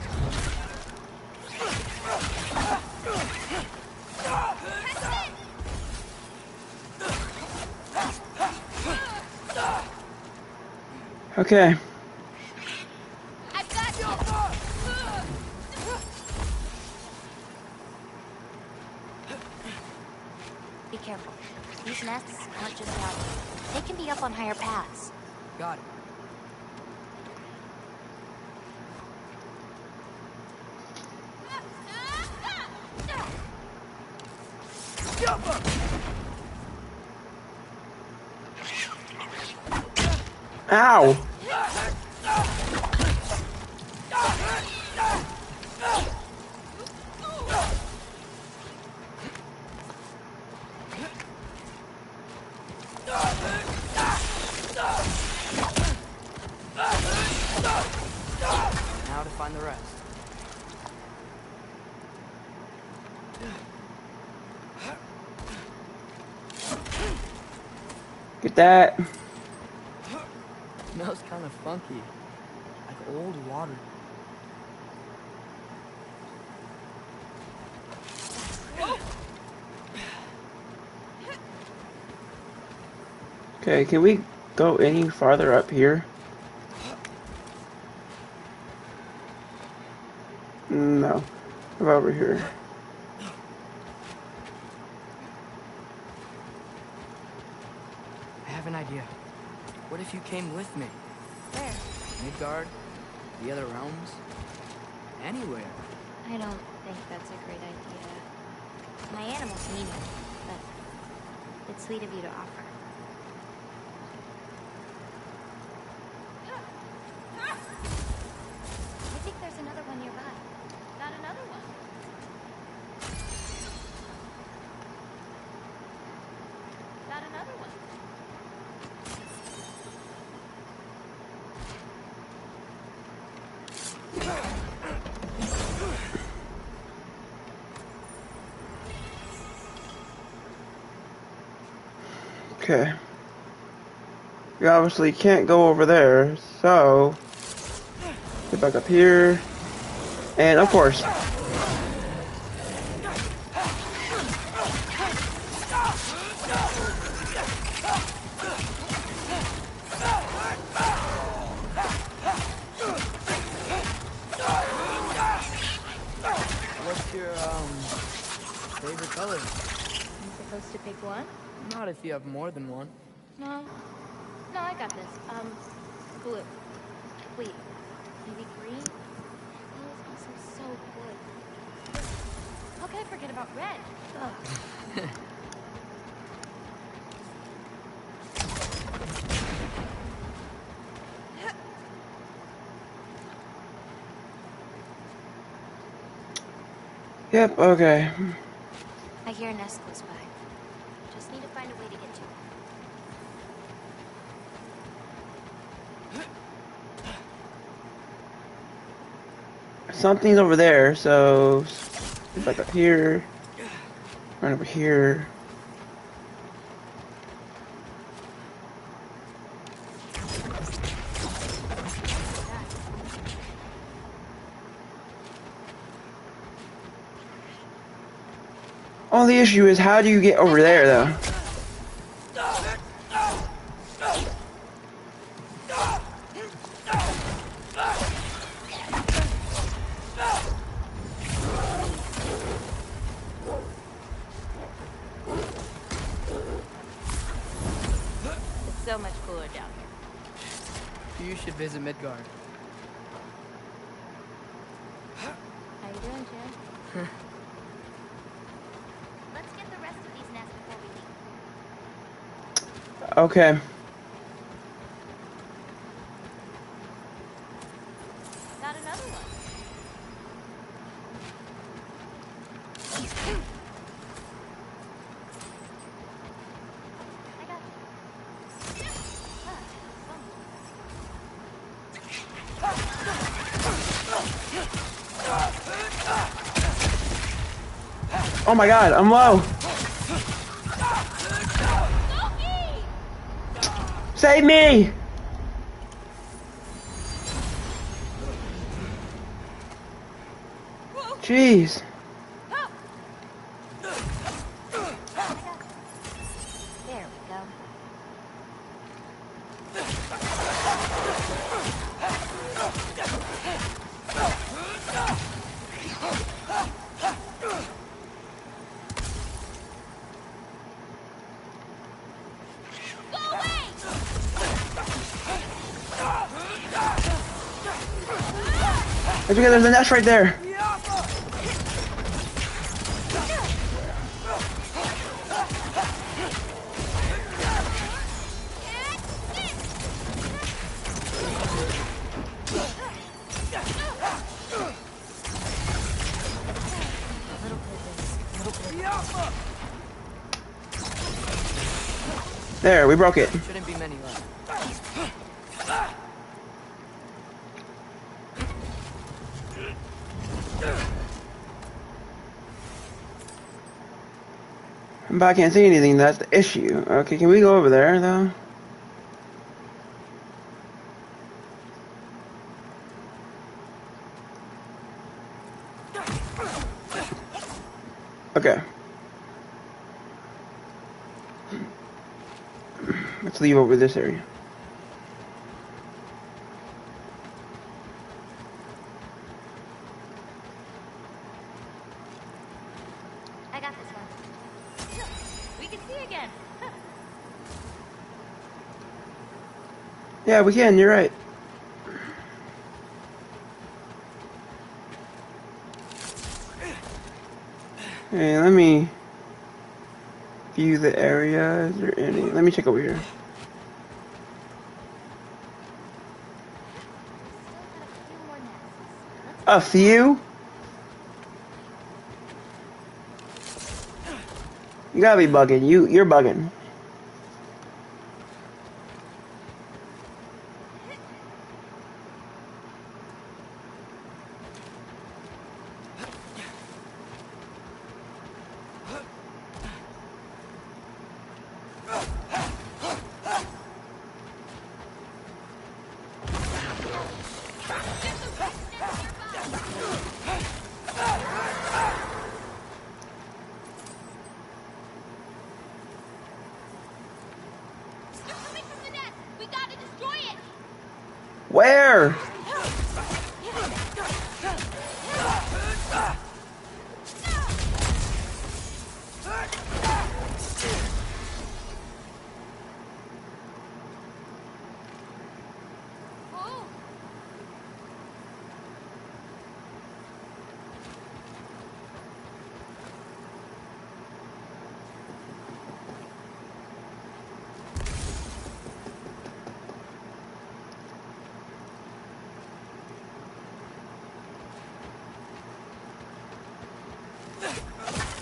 Okay. I've got you. Be careful. These nests aren't just out there. They can be up on higher paths. Got it. Ow! Now to find the rest. Get that. Smells kind of funky. Like old water. Okay, can we go any farther up here? No. How about over here? I have an idea. What if you came with me? Where? Midgard? The other realms? Anywhere. I don't think that's a great idea. My animals need me, but it's sweet of you to offer. I think there's another one nearby. Got another one. Okay. We obviously can't go over there, so get back up here. And of course. What's your, favorite color? I'm supposed to pick one? Not if you have more than one. No. No, I got this. Blue. Wait, maybe green? Blue is also so good. How can I forget about red? Ugh. Yep, okay. I hear a nest close by. Just need to find a way to get to it. Something's over there, so get back up here. Right over here. Only issue is how do you get over there though? It's so much cooler down here. You should visit Midgard. How you doing, Jen? Let's get the rest of these nests before we leave. Okay. Got another one. I got you. Oh my god, I'm low. Save me! Jeez. There we go. It's okay, there's a nest right there. There, we broke it. Shouldn't be many left. But I can't see anything, that's the issue. Okay, can we go over there though? Okay. Let's leave over this area. I got this one. We can see again. Yeah, we can, you're right. Hey, let me view the area. Is there any? Let me check over here. A few? You gotta be bugging. You're bugging.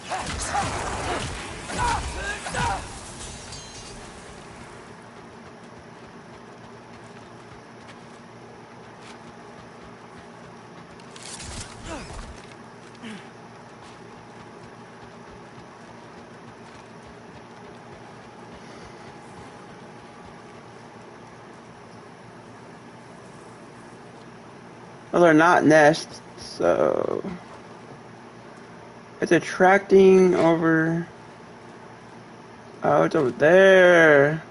Well, they're not nests, so it's attracting over. Oh, it's over there.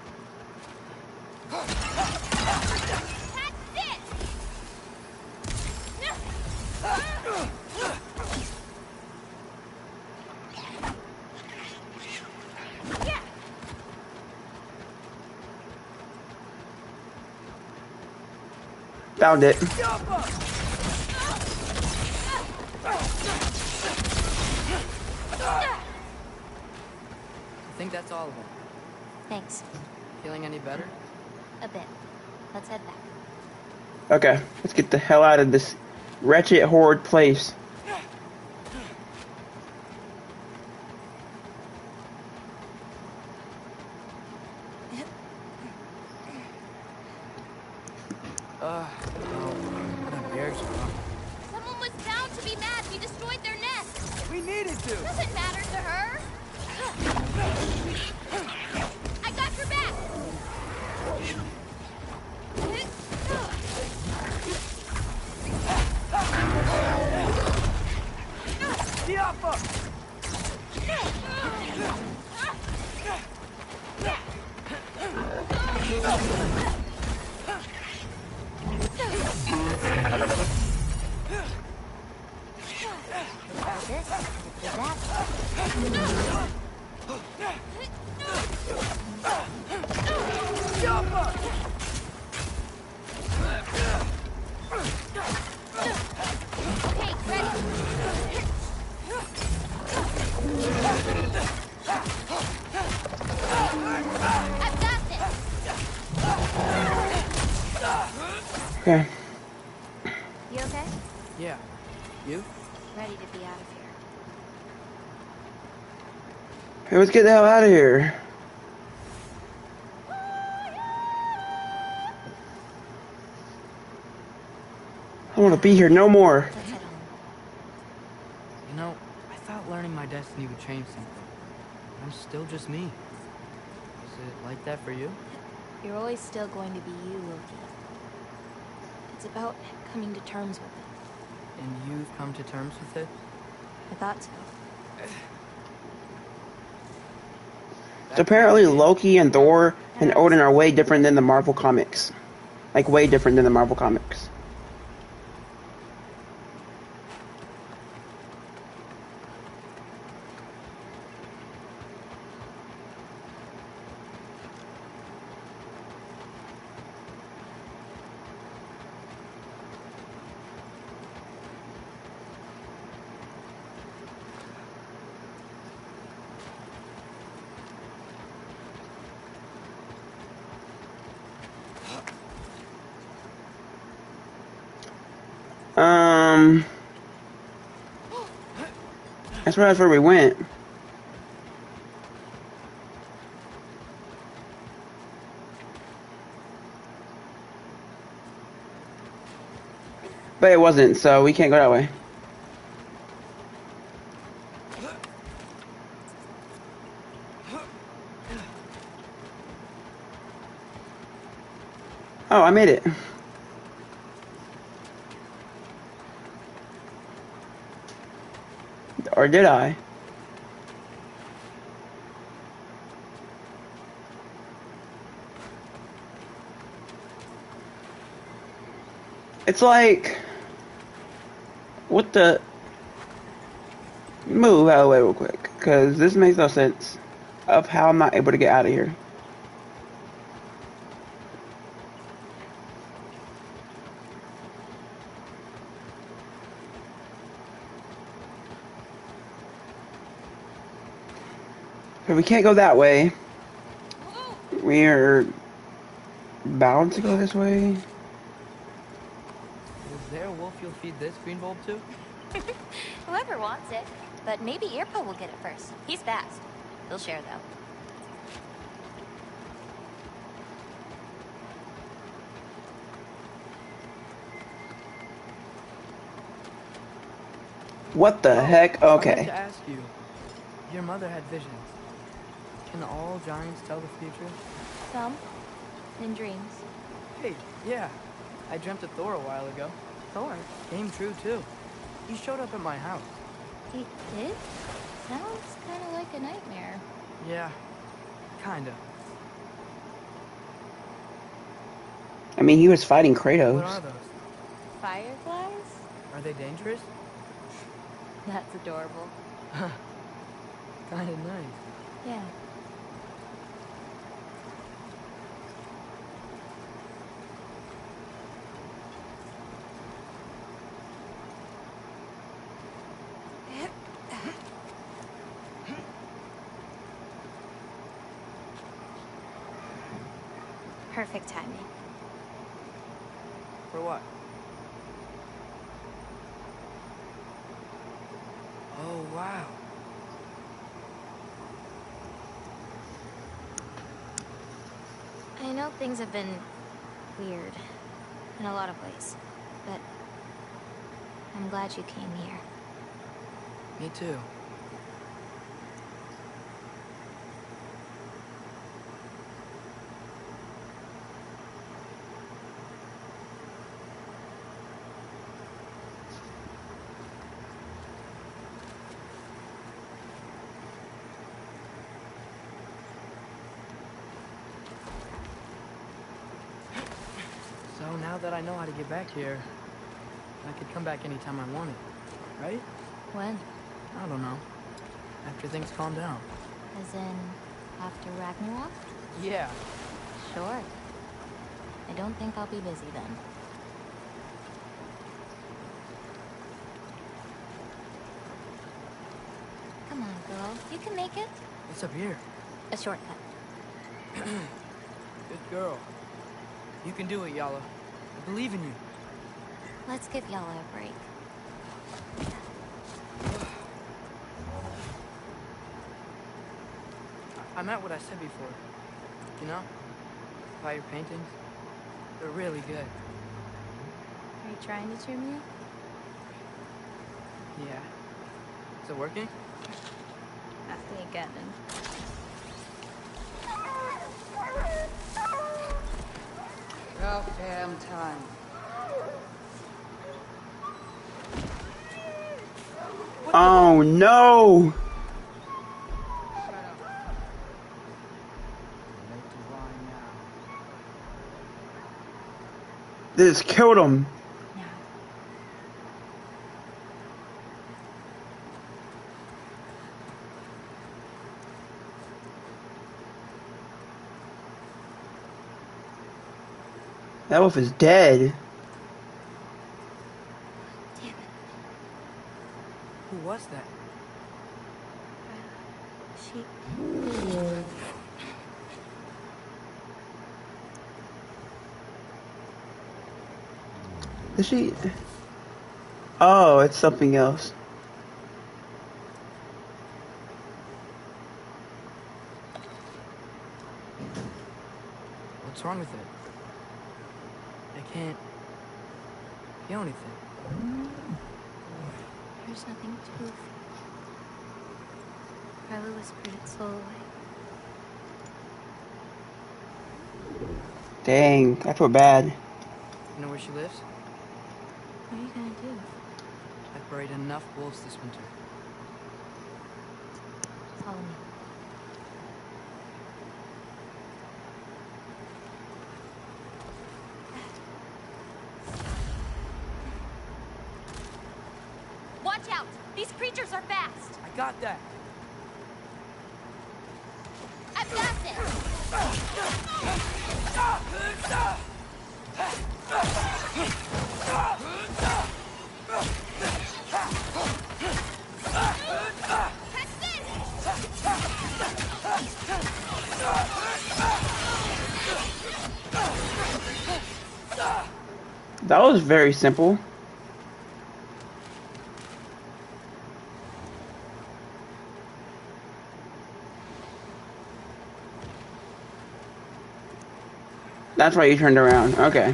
Found it. I think that's all of them. Thanks. Feeling any better? A bit. Let's head back. Okay, let's get the hell out of this wretched, horrid place. What a bear's wrong. Someone was bound to be mad we destroyed their nest. We needed to. Doesn't matter to her. I got your back. Tiafa! Okay, ready. I've got this. Okay. You okay? Yeah. You? Ready to be out of here. Hey, let's get the hell out of here. I don't want to be here no more. Let's head home. You know, I thought learning my destiny would change something. I'm still just me. Is it like that for you? You're always still going to be you, Loki. It's about coming to terms with it. And you've come to terms with it? I thought so. So apparently Loki and Thor and Odin are way different than the Marvel comics. Like, way different than the Marvel comics. That's where we went. But it wasn't, so we can't go that way. Oh, I made it. Or did I? It's like... What the... Move out of the way real quick, because this makes no sense of how I'm not able to get out of here. But we can't go that way. We're bound to go this way. Is there a wolf you'll feed this green bulb to? Whoever wants it. But maybe Irpa will get it first. He's fast. He'll share, though. What the heck? I meant Okay. to ask you. Your mother had visions. Can all giants tell the future? Some. In dreams. Hey, yeah. I dreamt of Thor a while ago. Thor. Came true, too. He showed up at my house. He did? Sounds kind of like a nightmare. Yeah, kinda. I mean, he was fighting What are Kratos. those? Fireflies? Are they dangerous? That's adorable. Kinda nice. Yeah. Perfect timing. For what? Oh, wow. I know things have been weird in a lot of ways, but I'm glad you came here. Me too. So now that I know how to get back here, I could come back anytime I wanted, right? When? I don't know. After things calm down. As in, after Ragnarok? Yeah. Sure. I don't think I'll be busy then. Come on, girl. You can make it. What's up here? A shortcut. Good girl. You can do it, Yala. I believe in you. Let's give Yala a break. I meant what I said before. You know? About your paintings. They're really good. Are you trying to cheer me up? Yeah. Is it working? Ask me again and... About damn time. Oh no! Shut up. Late to whine now. They just killed him. No. That wolf is dead. Damn it. Who was that? She... Is she? Oh, it's something else. What's wrong with it? I can't feel anything. There's nothing to feel. Carla whispered it slowly. Dang, I feel bad. You know where she lives? What are you gonna do? I've buried enough wolves this winter. Follow me. Watch out! These creatures are fast! I got that! I've got this! Catch this! That was very simple. That's why you turned around. Okay.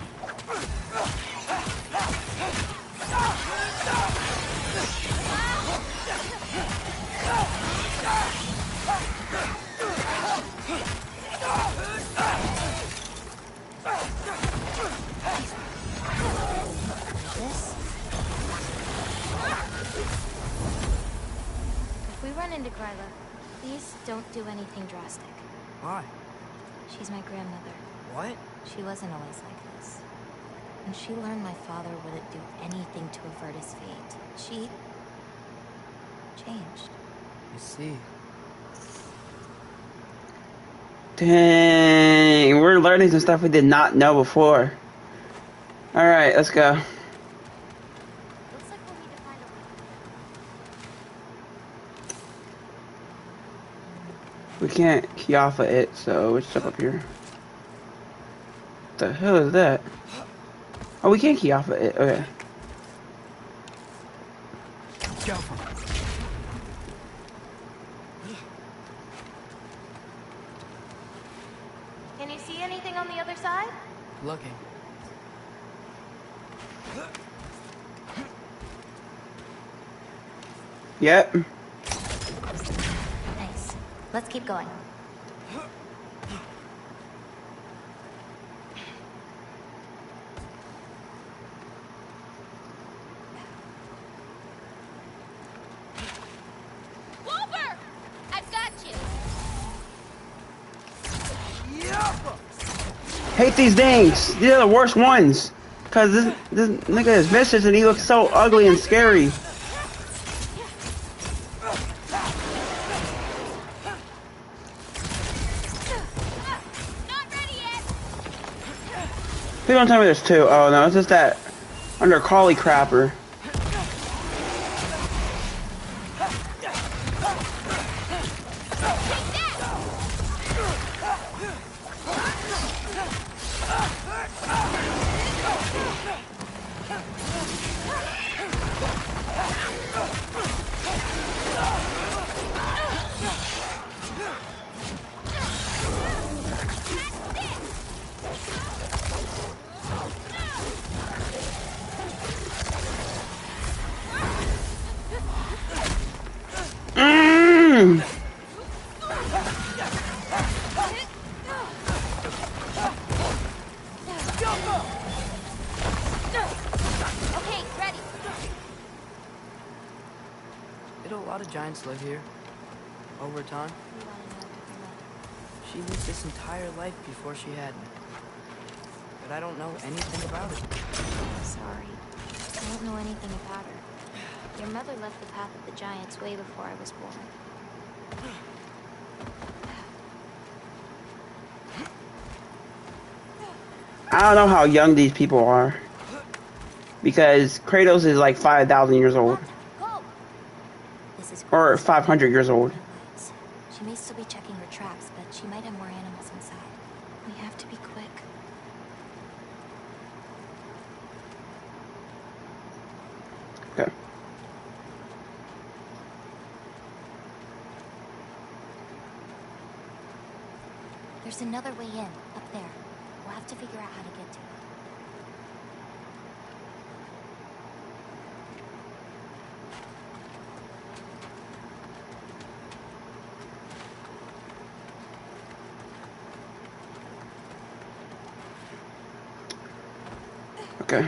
If we run into Gryla, please don't do anything drastic. Why? She's my grandmother. What? She wasn't always like this. When she learned my father wouldn't do anything to avert his fate, she changed. I see. Dang, we're learning some stuff we did not know before. Alright, let's go. Looks like we'll need to find a way. We can't key off of it, so it's up here. What the hell is that? Oh, we can't key off of it. Okay. Go. Can you see anything on the other side? Looking. Yep. Nice. Let's keep going. Wolver! I've got you. Hate these things. These are the worst ones. Cause this nigga is vicious and he looks so ugly and scary. Not ready yet. Please don't tell me there's two. Oh no, it's just that under collie crapper. Okay, ready. Did a lot of giants live here? Over time? You wanna know your mother? She lived this entire life before she had me. But I don't know anything about it. I'm sorry. I don't know anything about her. Your mother left the path of the giants way before I was born. I don't know how young these people are. Because Kratos is like 5,000 years old. Go! This is Or 500 years old. She may still be checking her traps, but she might have more animals inside. We have to be quick. Okay. There's another way in, up there. We'll have to figure out how to get to it. Okay.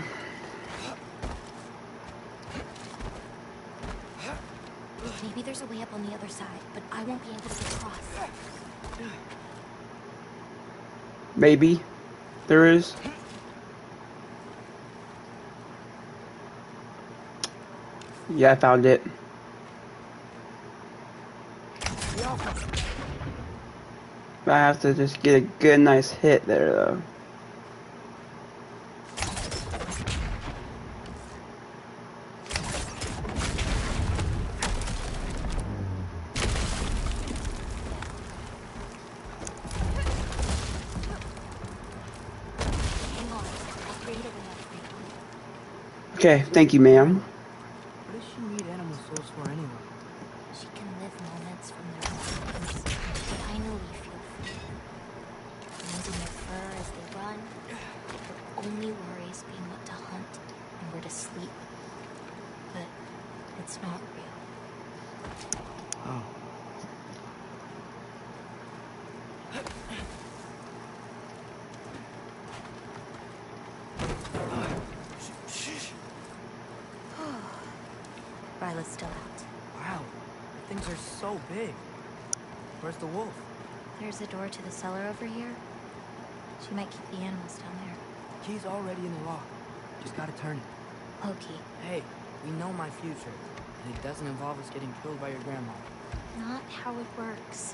Maybe there's a way up on the other side, but I won't be able to get across. Maybe there is. Yeah, I found it. But I have to just get a good, nice hit there, though. Hang on, I'll create a way up for you. Okay, thank you, ma'am. What does she need animal souls for anyway? She can live moments from their own lives. Finally feel free. losing their fur as they run. Their only worries being what to hunt and where to sleep. But it's not real. Oh. Ryla's still out. Wow, things are so big. Where's the wolf? There's a door to the cellar over here. She might keep the animals down there. Key's already in the lock. Just gotta turn it. Okay, Hey, we know my future. And it doesn't involve us getting killed by your grandma. not how it works.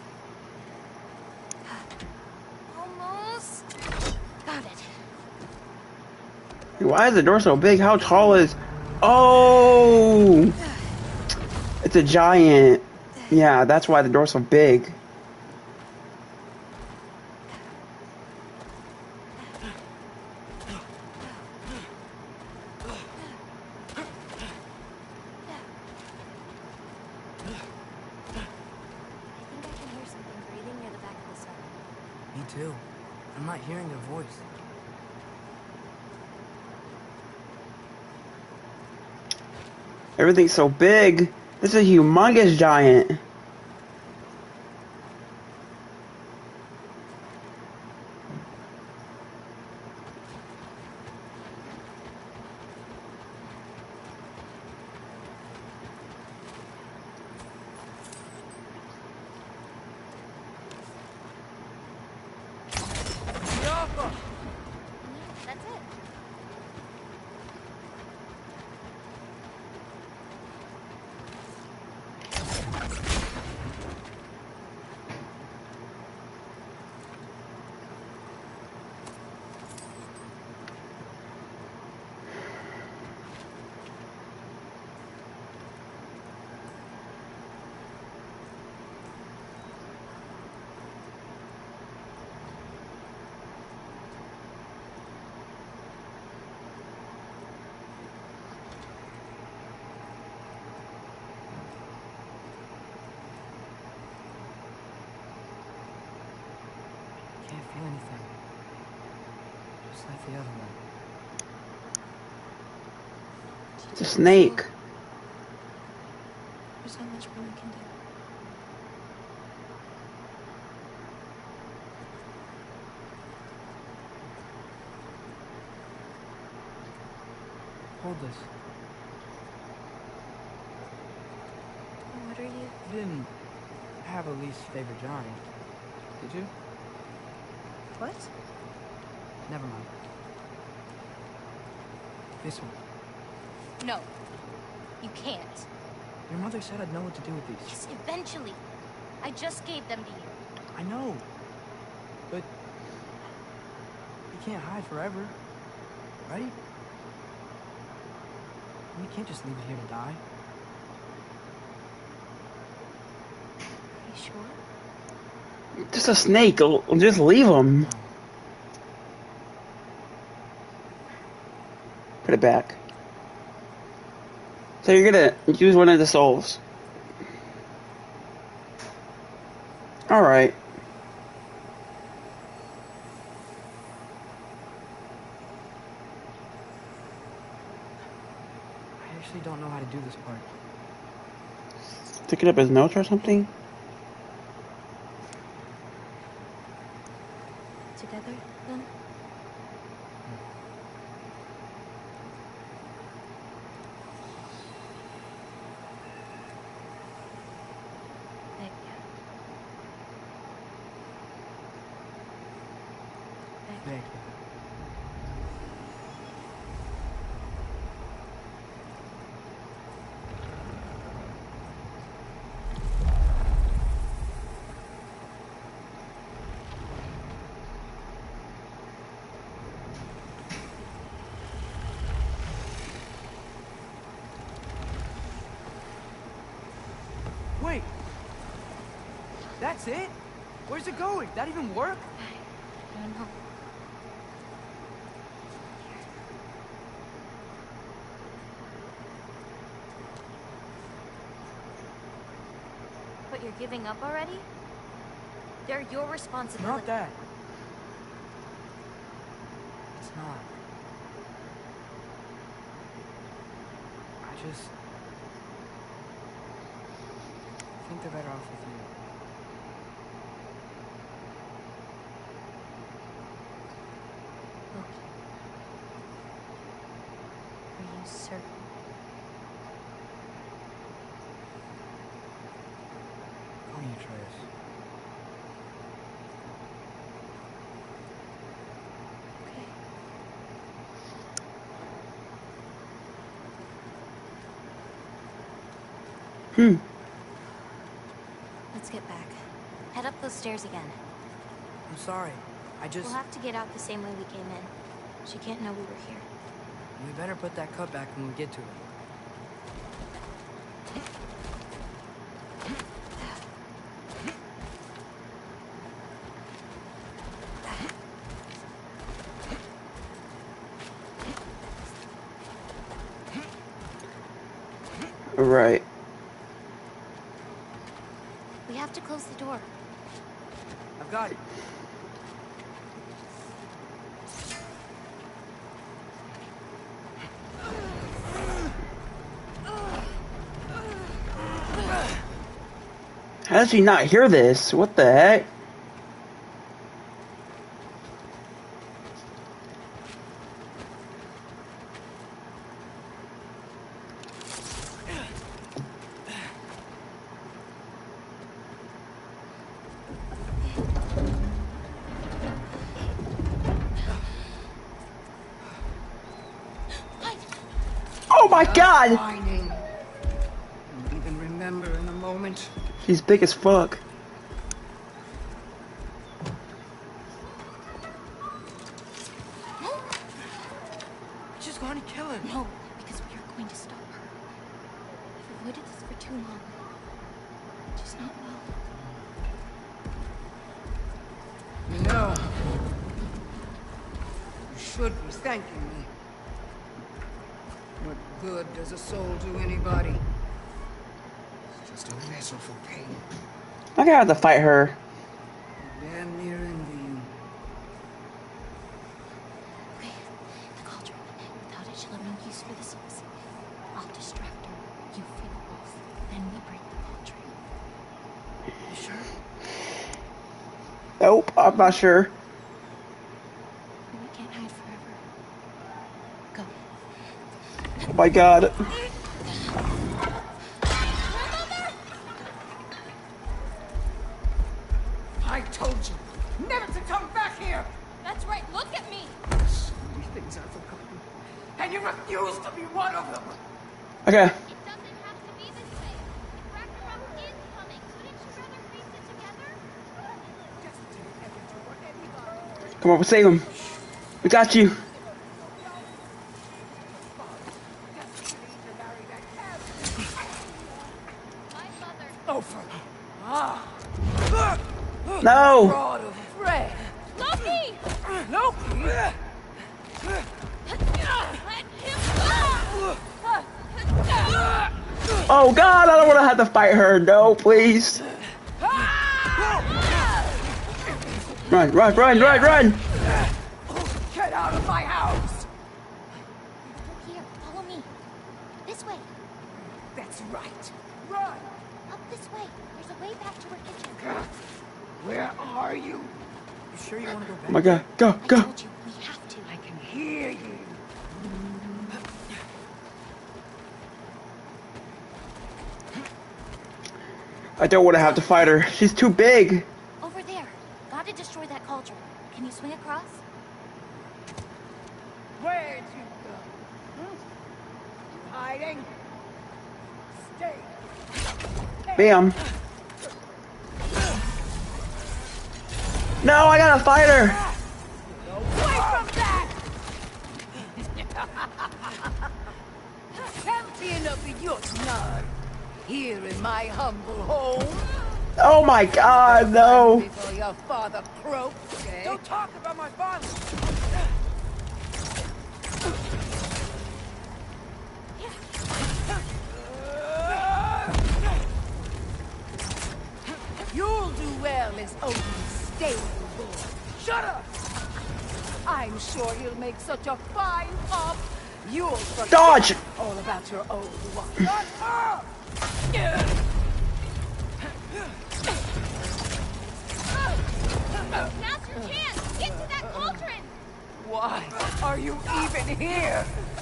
Almost. Got it. Why is the door so big? How tall is... Oh! It's a giant. Yeah, that's why the door's so big. I think I can hear something breathing near the back of the cellar. Me too. I'm not hearing their voice. Everything's so big. This is a humongous giant. Yapa! That's it. Can't feel anything. Just like the other one. It's a snake. There's not much more we can do. Hold this. What are you? You didn't have a least favorite Johnny, did you? What? Never mind. This one. No. You can't. Your mother said I'd know what to do with these. Yes, eventually. I just gave them to you. I know. But you can't hide forever, right? You can't just leave it here to die. Are you sure? Just a snake. Just leave him. No. Put it back. So you're gonna use one of the souls. Alright. I actually don't know how to do this part. Stick it up his nose or something? Together, then? There. There. Wait! That's it? Where's it going? That even work? I don't know. But you're giving up already? They're your responsibility. Not that. It's not. I think they're better off with you. Loki. Are you certain? Call me Atreus. Okay. Let's get back. Head up those stairs again. I'm sorry. We'll have to get out the same way we came in. She can't know we were here. We better put that cut back when we get to it. Right. We have to close the door. I've got it. How does she not hear this? What the heck? Oh my god! Whining. Don't even remember in a moment. She's big as fuck. Just go on and kill him. No, because we are going to stop her. We've avoided this for too long. She's not well. You know, you should be thanking me. What good does a soul do anybody? It's just a vessel for pain. I'm gonna have to fight her. Damn near envy you. Okay, the cauldron. Without it, she'll have no use for the souls. I'll distract her. You free the wolf. Then we break the cauldron. You sure? Nope, I'm not sure. We can't hide forever. Go. Oh my god. I told you never to come back here! That's right, look at me! So many things I've forgotten. And you refuse to be one of them! Okay. It doesn't have to be this way. If Ragnarok is coming, couldn't you rather face it together? Come on, we'll save him. We got you. Oh, for No! God of Fred! Loki! Loki! Let him go! Oh god, I don't want to have to fight her. No, please. Run, run, run, run, run! Get out of my house! Here, follow me. This way. That's right. Run! Up this way. There's a way back to her kitchen. Where are you? You sure you want to go back? Oh my god, go, I go. told you, we have to. I can hear you. I don't want to have to fight her. She's too big. Over there. Gotta destroy that cauldron. Can you swing across? Where'd you go? You hiding? Stay. Bam. No, I gotta fight her. Away from that! Champion of your blood. Here in my humble home. Oh my god, no. Before your father croaks, eh? Don't talk about my father! You'll do well as Odin's stable boy. Shut up! I I'm sure he'll make such a fine pop. You'll forget Dodge! all about your old one. Now's your chance! Get to that cauldron! Why are you even here?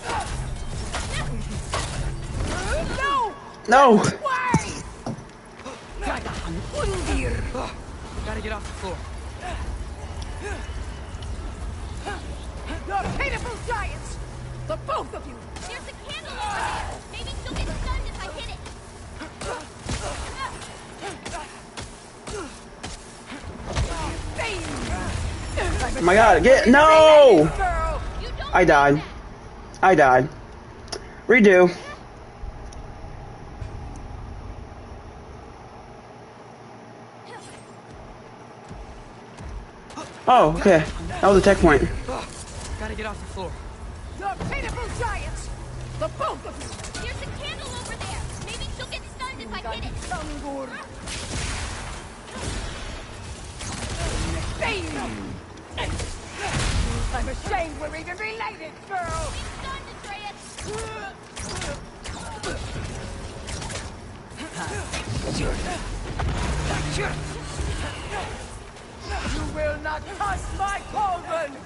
No! No! Why? Dragan Undir! Gotta get off the floor. You're pitiful giants! The both of you! There's a candle over there! Maybe she'll get stunned if I hit it! Oh my god, no! Girl! You don't I died. I died. Redo. Oh, okay. That was a checkpoint. Gotta get off the floor. You're pitiful giants! The both of you! There's a candle over there! Maybe she'll get stunned if I hit it! Sangur! I'm ashamed we're even related, girl! Be stunned, Atreus! You will not touch my cauldron!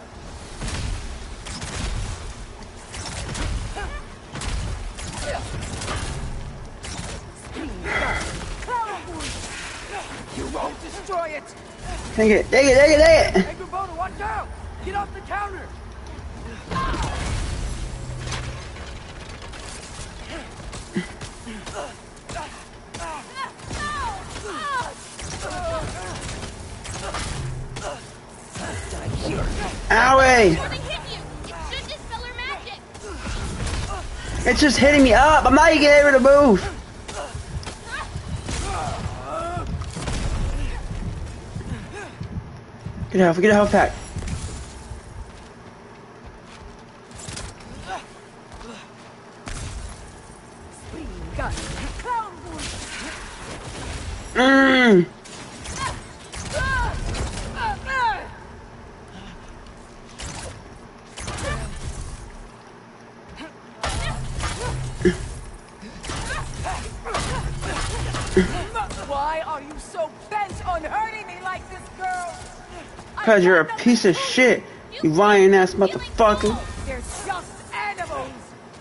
You won't destroy it! Dang it, dang it, dang it, dang it! Hey, Kubota, watch out! Get off the counter! Owie! Before they hit you! It should dispel her magic! It's just hitting me up. I'm not even able to move. Get a health pack. Mmm. Why are you so bent on hurting me like this, girl? Cause you're a piece of shit, you lying ass motherfucker. They're just animals.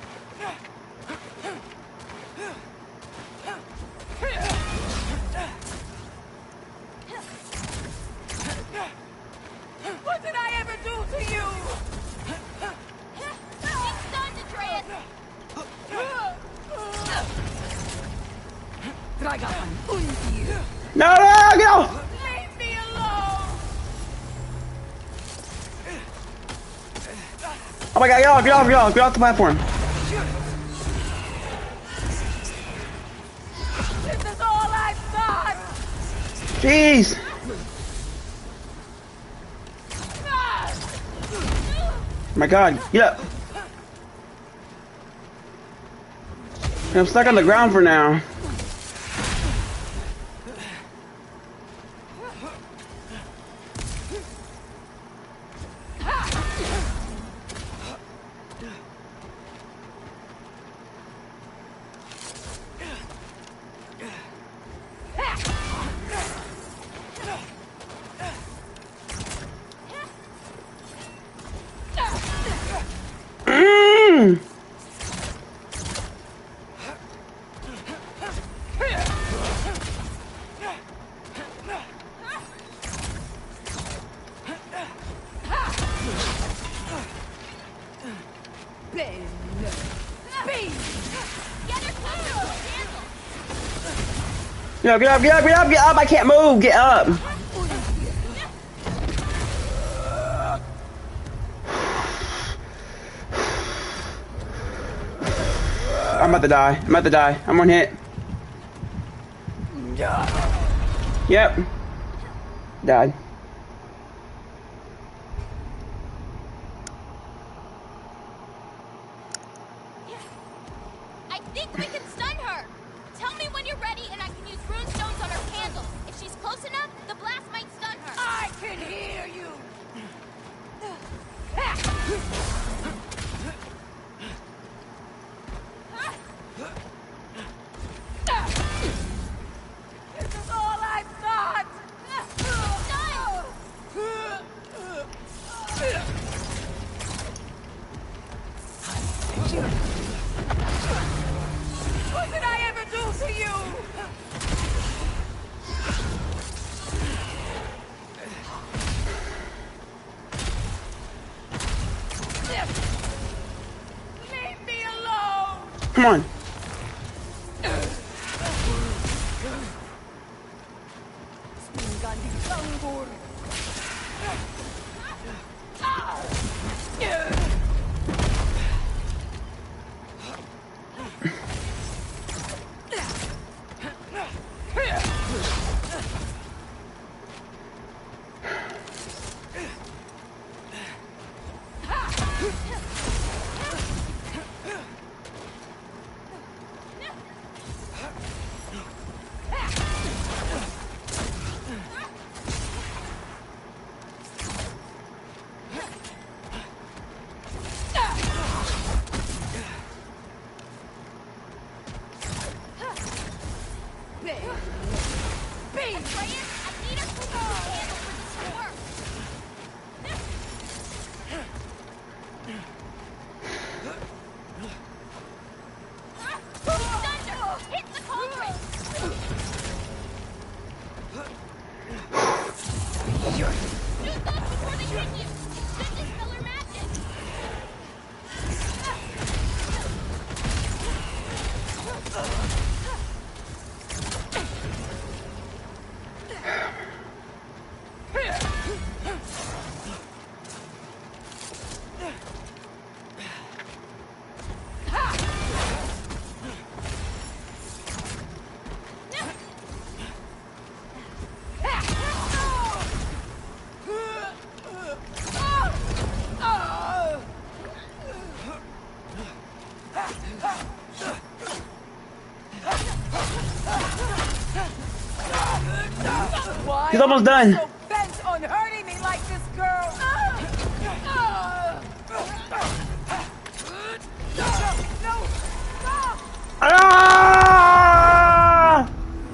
What did I ever do to you? Get stunned, Atreus! Dragan Undir. No, no, get off! Leave me alone. Oh my god, get off the platform. This is all I've got. Jeez. Oh my god, get up. I'm stuck on the ground for now. Get up, I can't move, get up. I'm about to die, I'm one hit. Yep. Died. I think we can stun her! Tell me when you're ready and I can use rune stones on her candle. If she's close enough, the blast might stun her. I can hear you. This is all I thought! What did I ever do to you? Leave me alone! Come on. He's almost done. So bent on hurting me like this, girl. No, stop! Ah!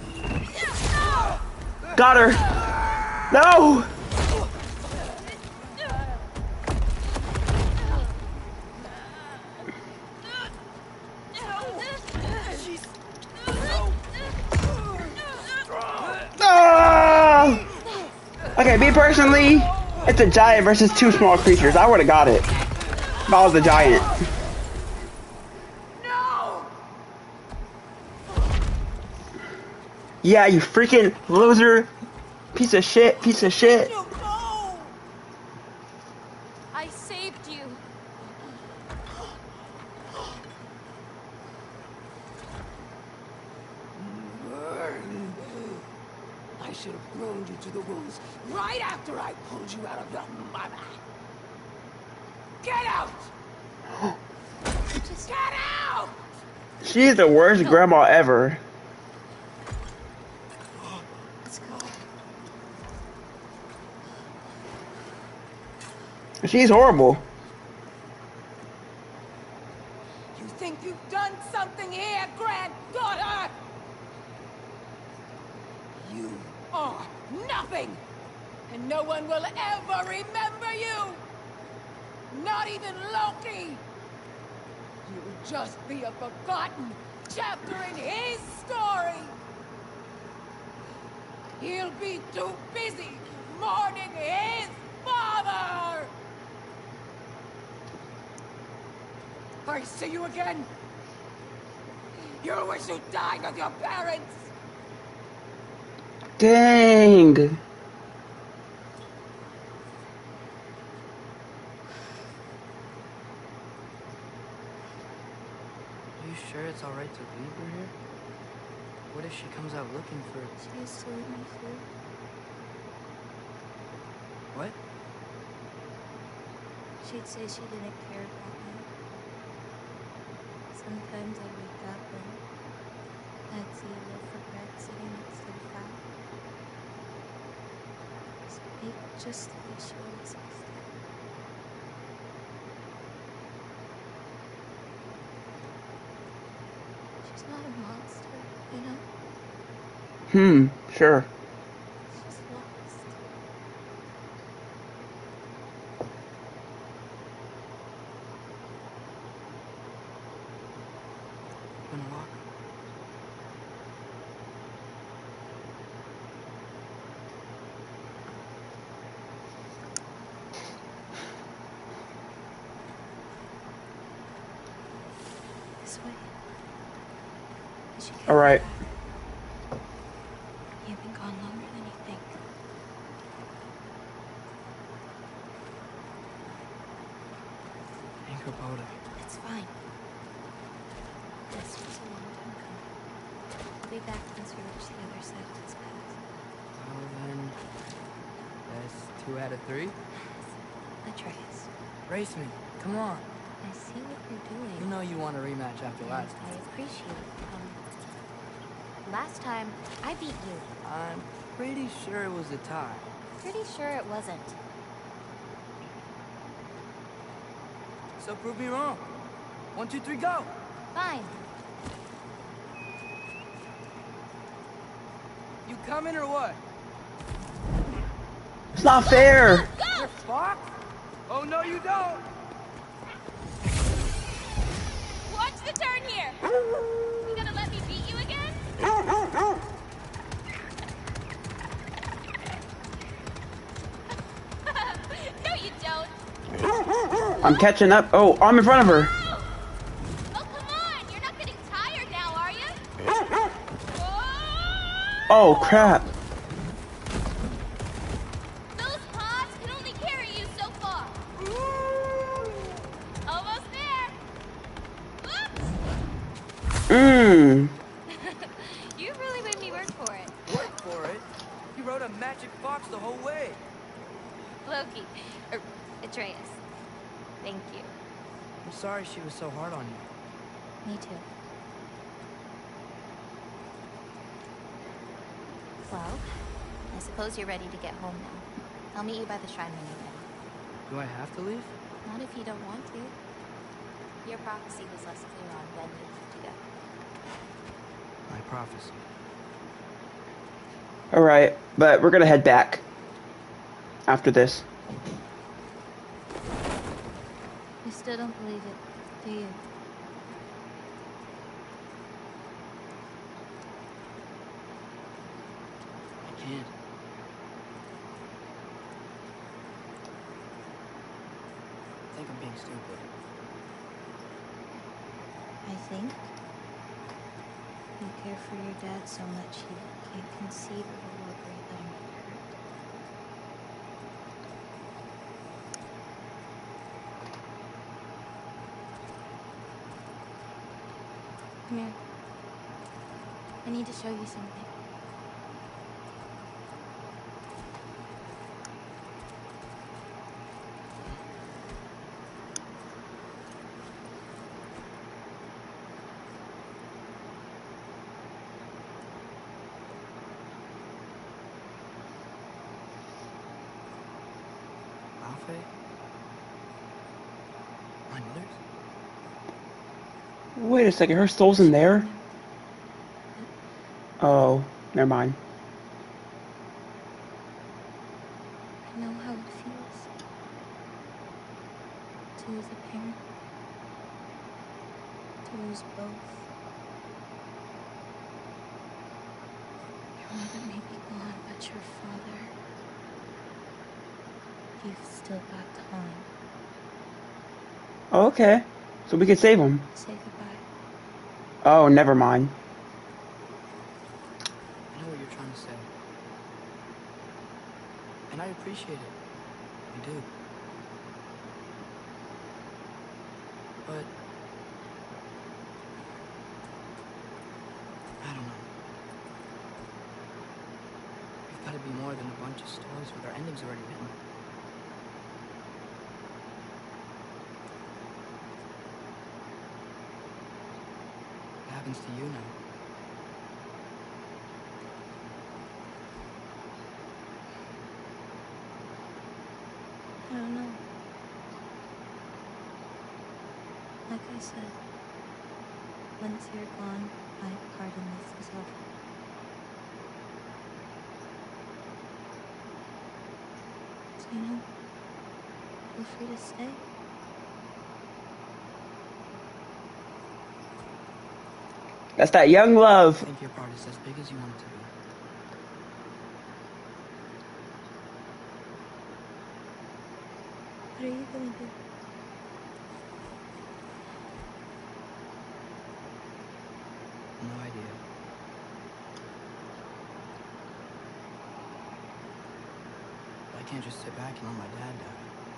Got her. No. Ah! Okay, me personally, it's a giant versus two small creatures. I would have got it if I was the giant. No! Yeah, you freaking loser. Piece of shit, piece of shit. You go! I saved you. I should have thrown you to the wolves right after I pulled you out of your mother. Get out! Just Get out! She's the worst grandma ever. let's go. She's horrible. You think you've done something here, granddaughter? You are nothing! And no one will ever remember you! Not even Loki! You will just be a forgotten chapter in his story! He'll be too busy mourning his father! I see you again! You wish you died with your parents! Dang. Are you sure it's alright to leave her here? What if she comes out looking for it? She used to leave me food. What? She'd say she didn't care about me. Sometimes I'd wake up and I'd see a loaf of bread sitting next to the fire. Just the way she always used to. Sure. She's lost. I'm gonna walk. This way. Did you get All right. back? You've been gone longer than you think. Anchor Boda. It's fine. This was a long time coming. We'll be back once we reach the other side of this path. Well then, that's 2 out of 3. Atreus, Race me. Come on. I see what you're doing. You know you want a rematch after and last. I appreciate last time, I beat you. I'm pretty sure it was a tie. Pretty sure it wasn't. So prove me wrong. 1, 2, 3, go! Fine. You coming or what? It's not fair. You're fucked? Oh no you don't! Watch the turn here. You gonna let me beat you again? No, you don't. I'm catching up. Oh, I'm in front of her. Oh, come on. You're not getting tired now, are you? Oh, crap. Those paws can only carry you so far. Almost there. Whoops. You really made me work for it. Work for it? You rode a magic fox the whole way. Loki. Atreus. Thank you. I'm sorry she was so hard on you. Me too. Well, I suppose you're ready to get home now. I'll meet you by the shrine when you're ready. Do I have to leave? Not if you don't want to. Your prophecy was less clear on when you have to go. My prophecy. All right, but we're gonna head back after this. You still don't believe it, do you? I can't. I think I'm being stupid. I think you care for your dad so much you can't conceive of a world where you let him get hurt. Come here. I need to show you something. Alfie? My mother's? Wait a second, her soul's in there? Oh, never mind. I know how it feels to lose a parent, to lose both. Your mother may be gone, but your father, you've still got time. Oh, okay, so we can save him. Say goodbye. Oh, never mind. I know what you're trying to say. And I appreciate it. I do. But I don't know. We've got to be more than a bunch of stories with our endings already written. What happens to you now? I don't know. Like I said, once you're gone, my part in this is over. So, you know, feel free to stay. That's that young love. I think your part is as big as you want it to be. What are you gonna do? No idea. But I can't just sit back and let my dad die.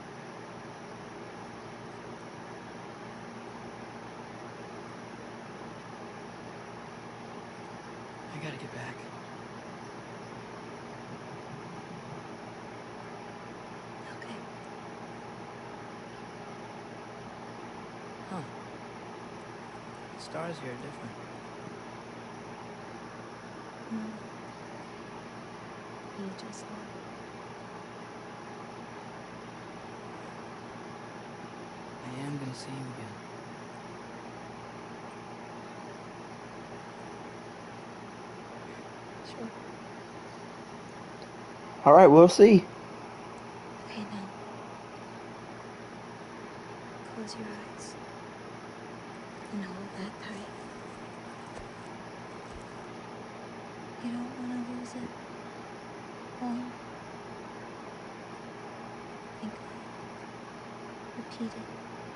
I gotta get back. Okay. Huh. The stars here are different. No. You just are. I am gonna see you again. Sure. All right, we'll see. Okay, now. Close your eyes. And hold that tight. You don't want to lose it. Won't. Think of it. Repeat it.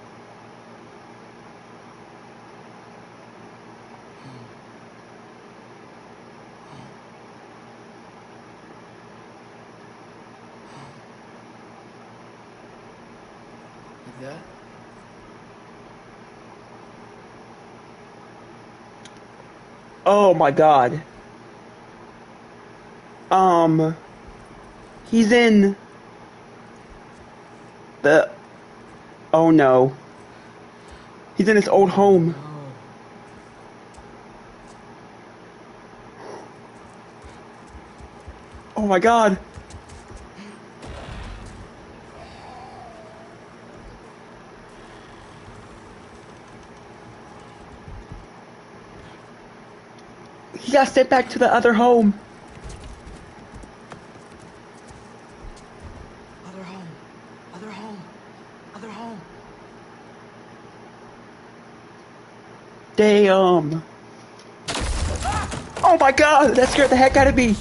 Like that? Oh my God. He's in the. Oh no. He's in his old home. No. Oh my God. He got sent back to the other home. Other home. Other home. Other home. Damn. Oh my God, that scared the heck out of me.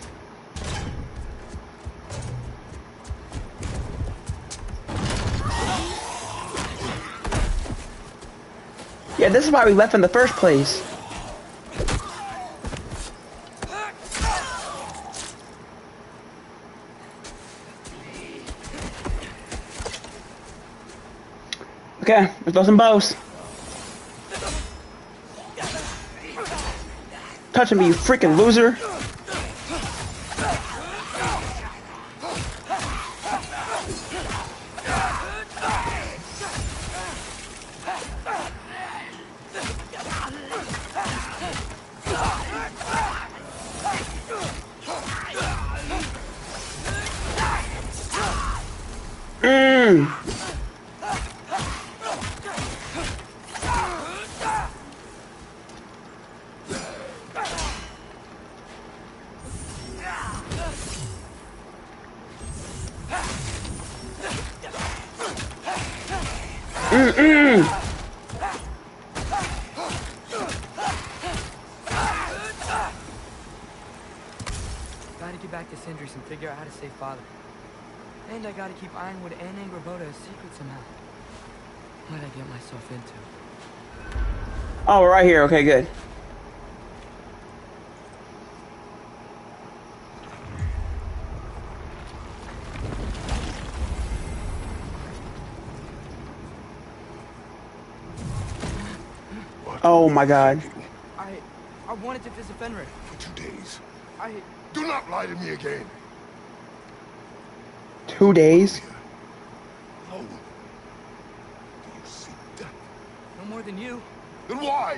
Yeah, this is why we left in the first place. Okay, let's throw some bows. Touching me, you freaking loser. Gotta get back to Sindris and figure out how to save Father. And I gotta keep Ironwood and Angrboda a secret somehow. What'd I get myself into? Oh, we're right here. Okay, good. Oh my God. I wanted to visit Fenrir. For 2 days. I... Do not lie to me again. 2 days? Alone. Do you seek death? No more than you. Then why?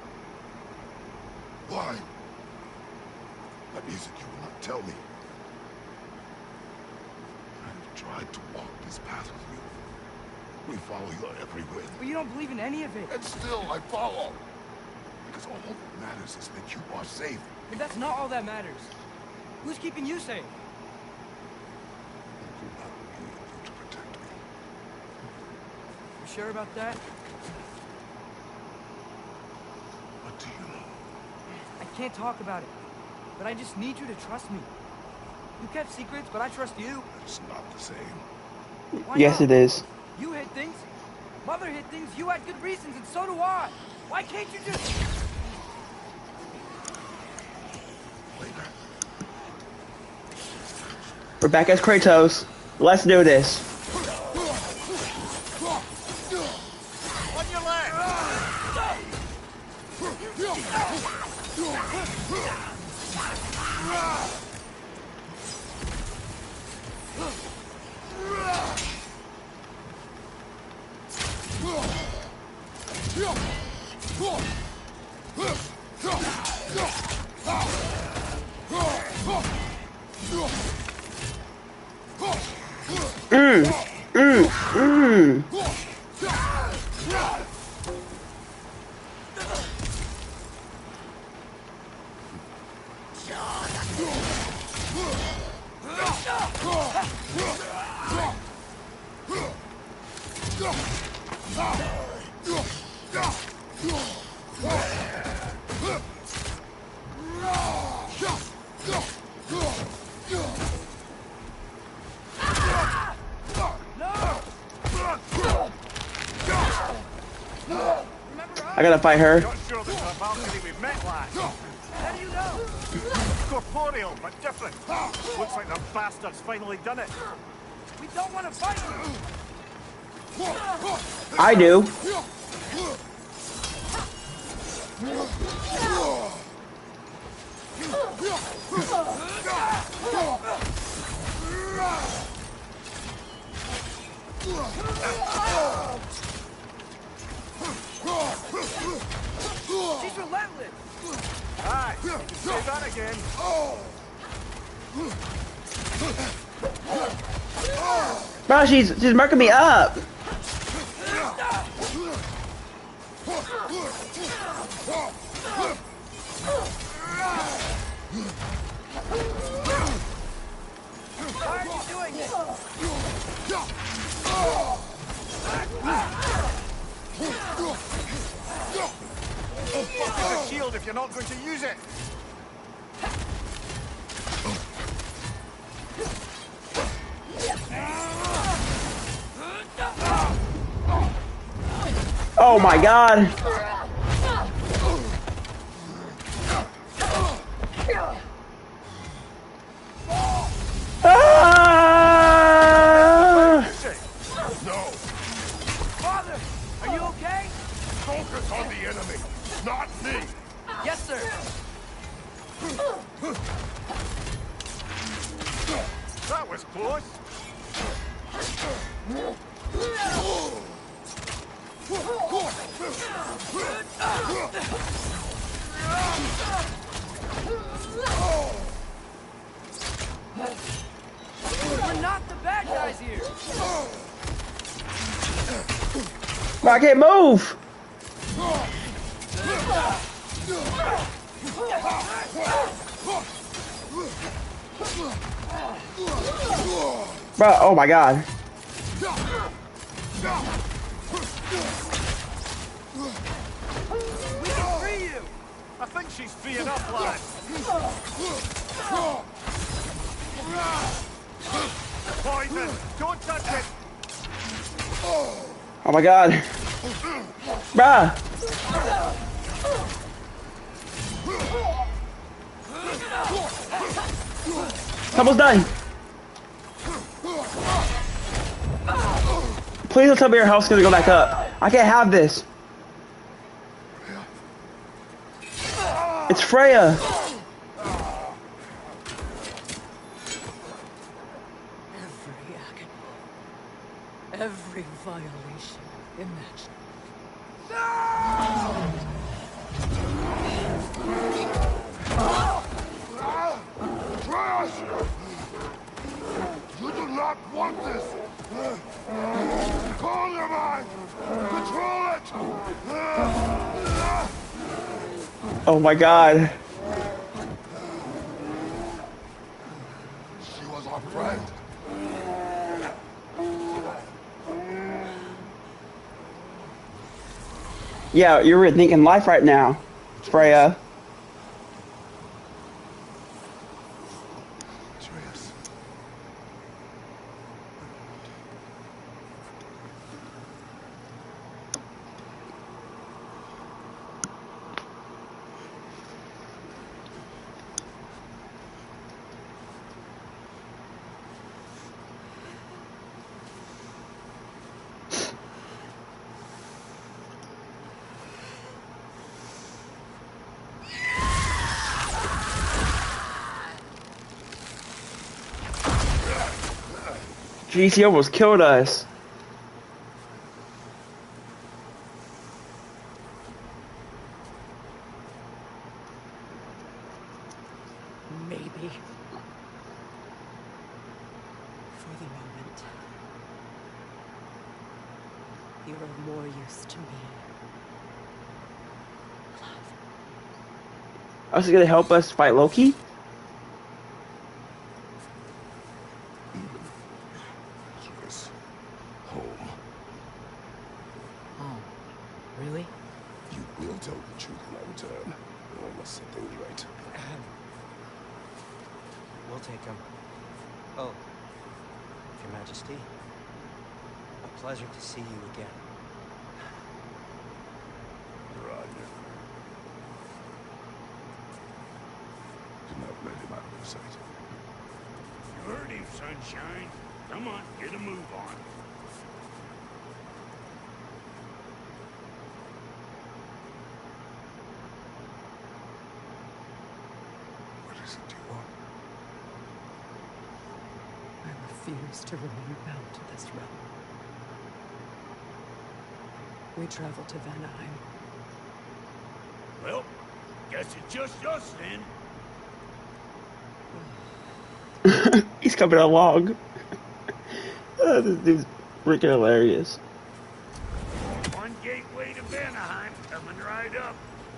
Why? What is it you will not tell me? I have tried to walk this path with you. We follow your every whim. But you don't believe in any of it. And still I follow. Because all that matters is that you are safe. But that's not all that matters. Who's keeping you safe? Do not sure about that? What do you know? I can't talk about it, but I just need you to trust me. You kept secrets, but I trust you. It's not the same. Why Yes, not? it is. You hid things. Mother hid things. You had good reasons, and so do I. Why can't you just... Later. We're back as Kratos. Let's do this. On your left! I gotta fight her. Not sure this is a Valkyrie we've met, lad. How do you know? Corporeal, but different. Looks like the bastard's finally done it. We don't want to fight you. I do. She's relentless. Aye, you can say that again. Bro, she's marking me up. Why are you doing this? Fuck is a shield if you're not going to use it? Oh my god. Ah! No! Father, are you okay? Focus on the enemy, not me! Yes, sir. That was close. We're not the bad guys here. Bro, I can't move. Bro, oh my god. We can free you. I think she's free enough, lad. Poison! Don't touch it! Oh my god. Bruh. It's almost done. Please don't tell me your health's gonna go back up. I can't have this. It's Freya. Every agony, every violation imaginable. Trash! You do not want this! Call your mind! Control it! Oh my god. She was our friend. Yeah, you're rethinking life right now, Freya. Atreus. Jeez, he almost killed us. Maybe. For the moment. You are more use to me. Also gonna help us fight Loki? Yes. Home. Oh, really? You will tell the truth when I return. Or I must set things right. We'll take him. Oh, Your Majesty. A pleasure to see you again. Roger. Do not let him out of sight. You heard him, Sunshine. Come on, get a move on. What is it you want? I refuse to remain bound to this realm. We travel to Vanaheim. Well, guess it's just us then. He's coming along. This dude's freaking hilarious. One gateway to Vanaheim coming right up.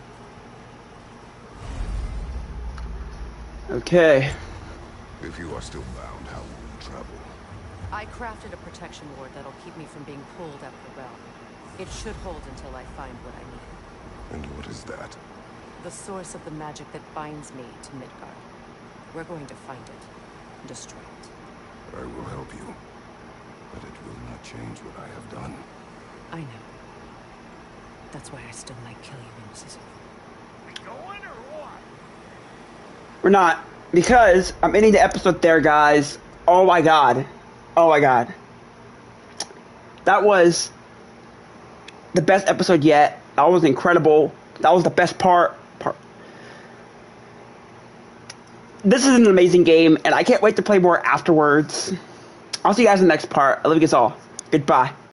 Okay. If you are still bound, how will you travel? I crafted a protection ward that'll keep me from being pulled out of the realm. It should hold until I find what I need. And what is that? The source of the magic that binds me to Midgard. We're going to find it and destroy it. I will help you. But it will not change what I have done. I know. That's why I still might kill you when this is over. We going or what? We're not. Because I'm ending the episode there, guys. Oh my god. Oh my god. That was the best episode yet. That was incredible. That was the best part. This is an amazing game, and I can't wait to play more afterwards. I'll see you guys in the next part. I love you guys all. Goodbye.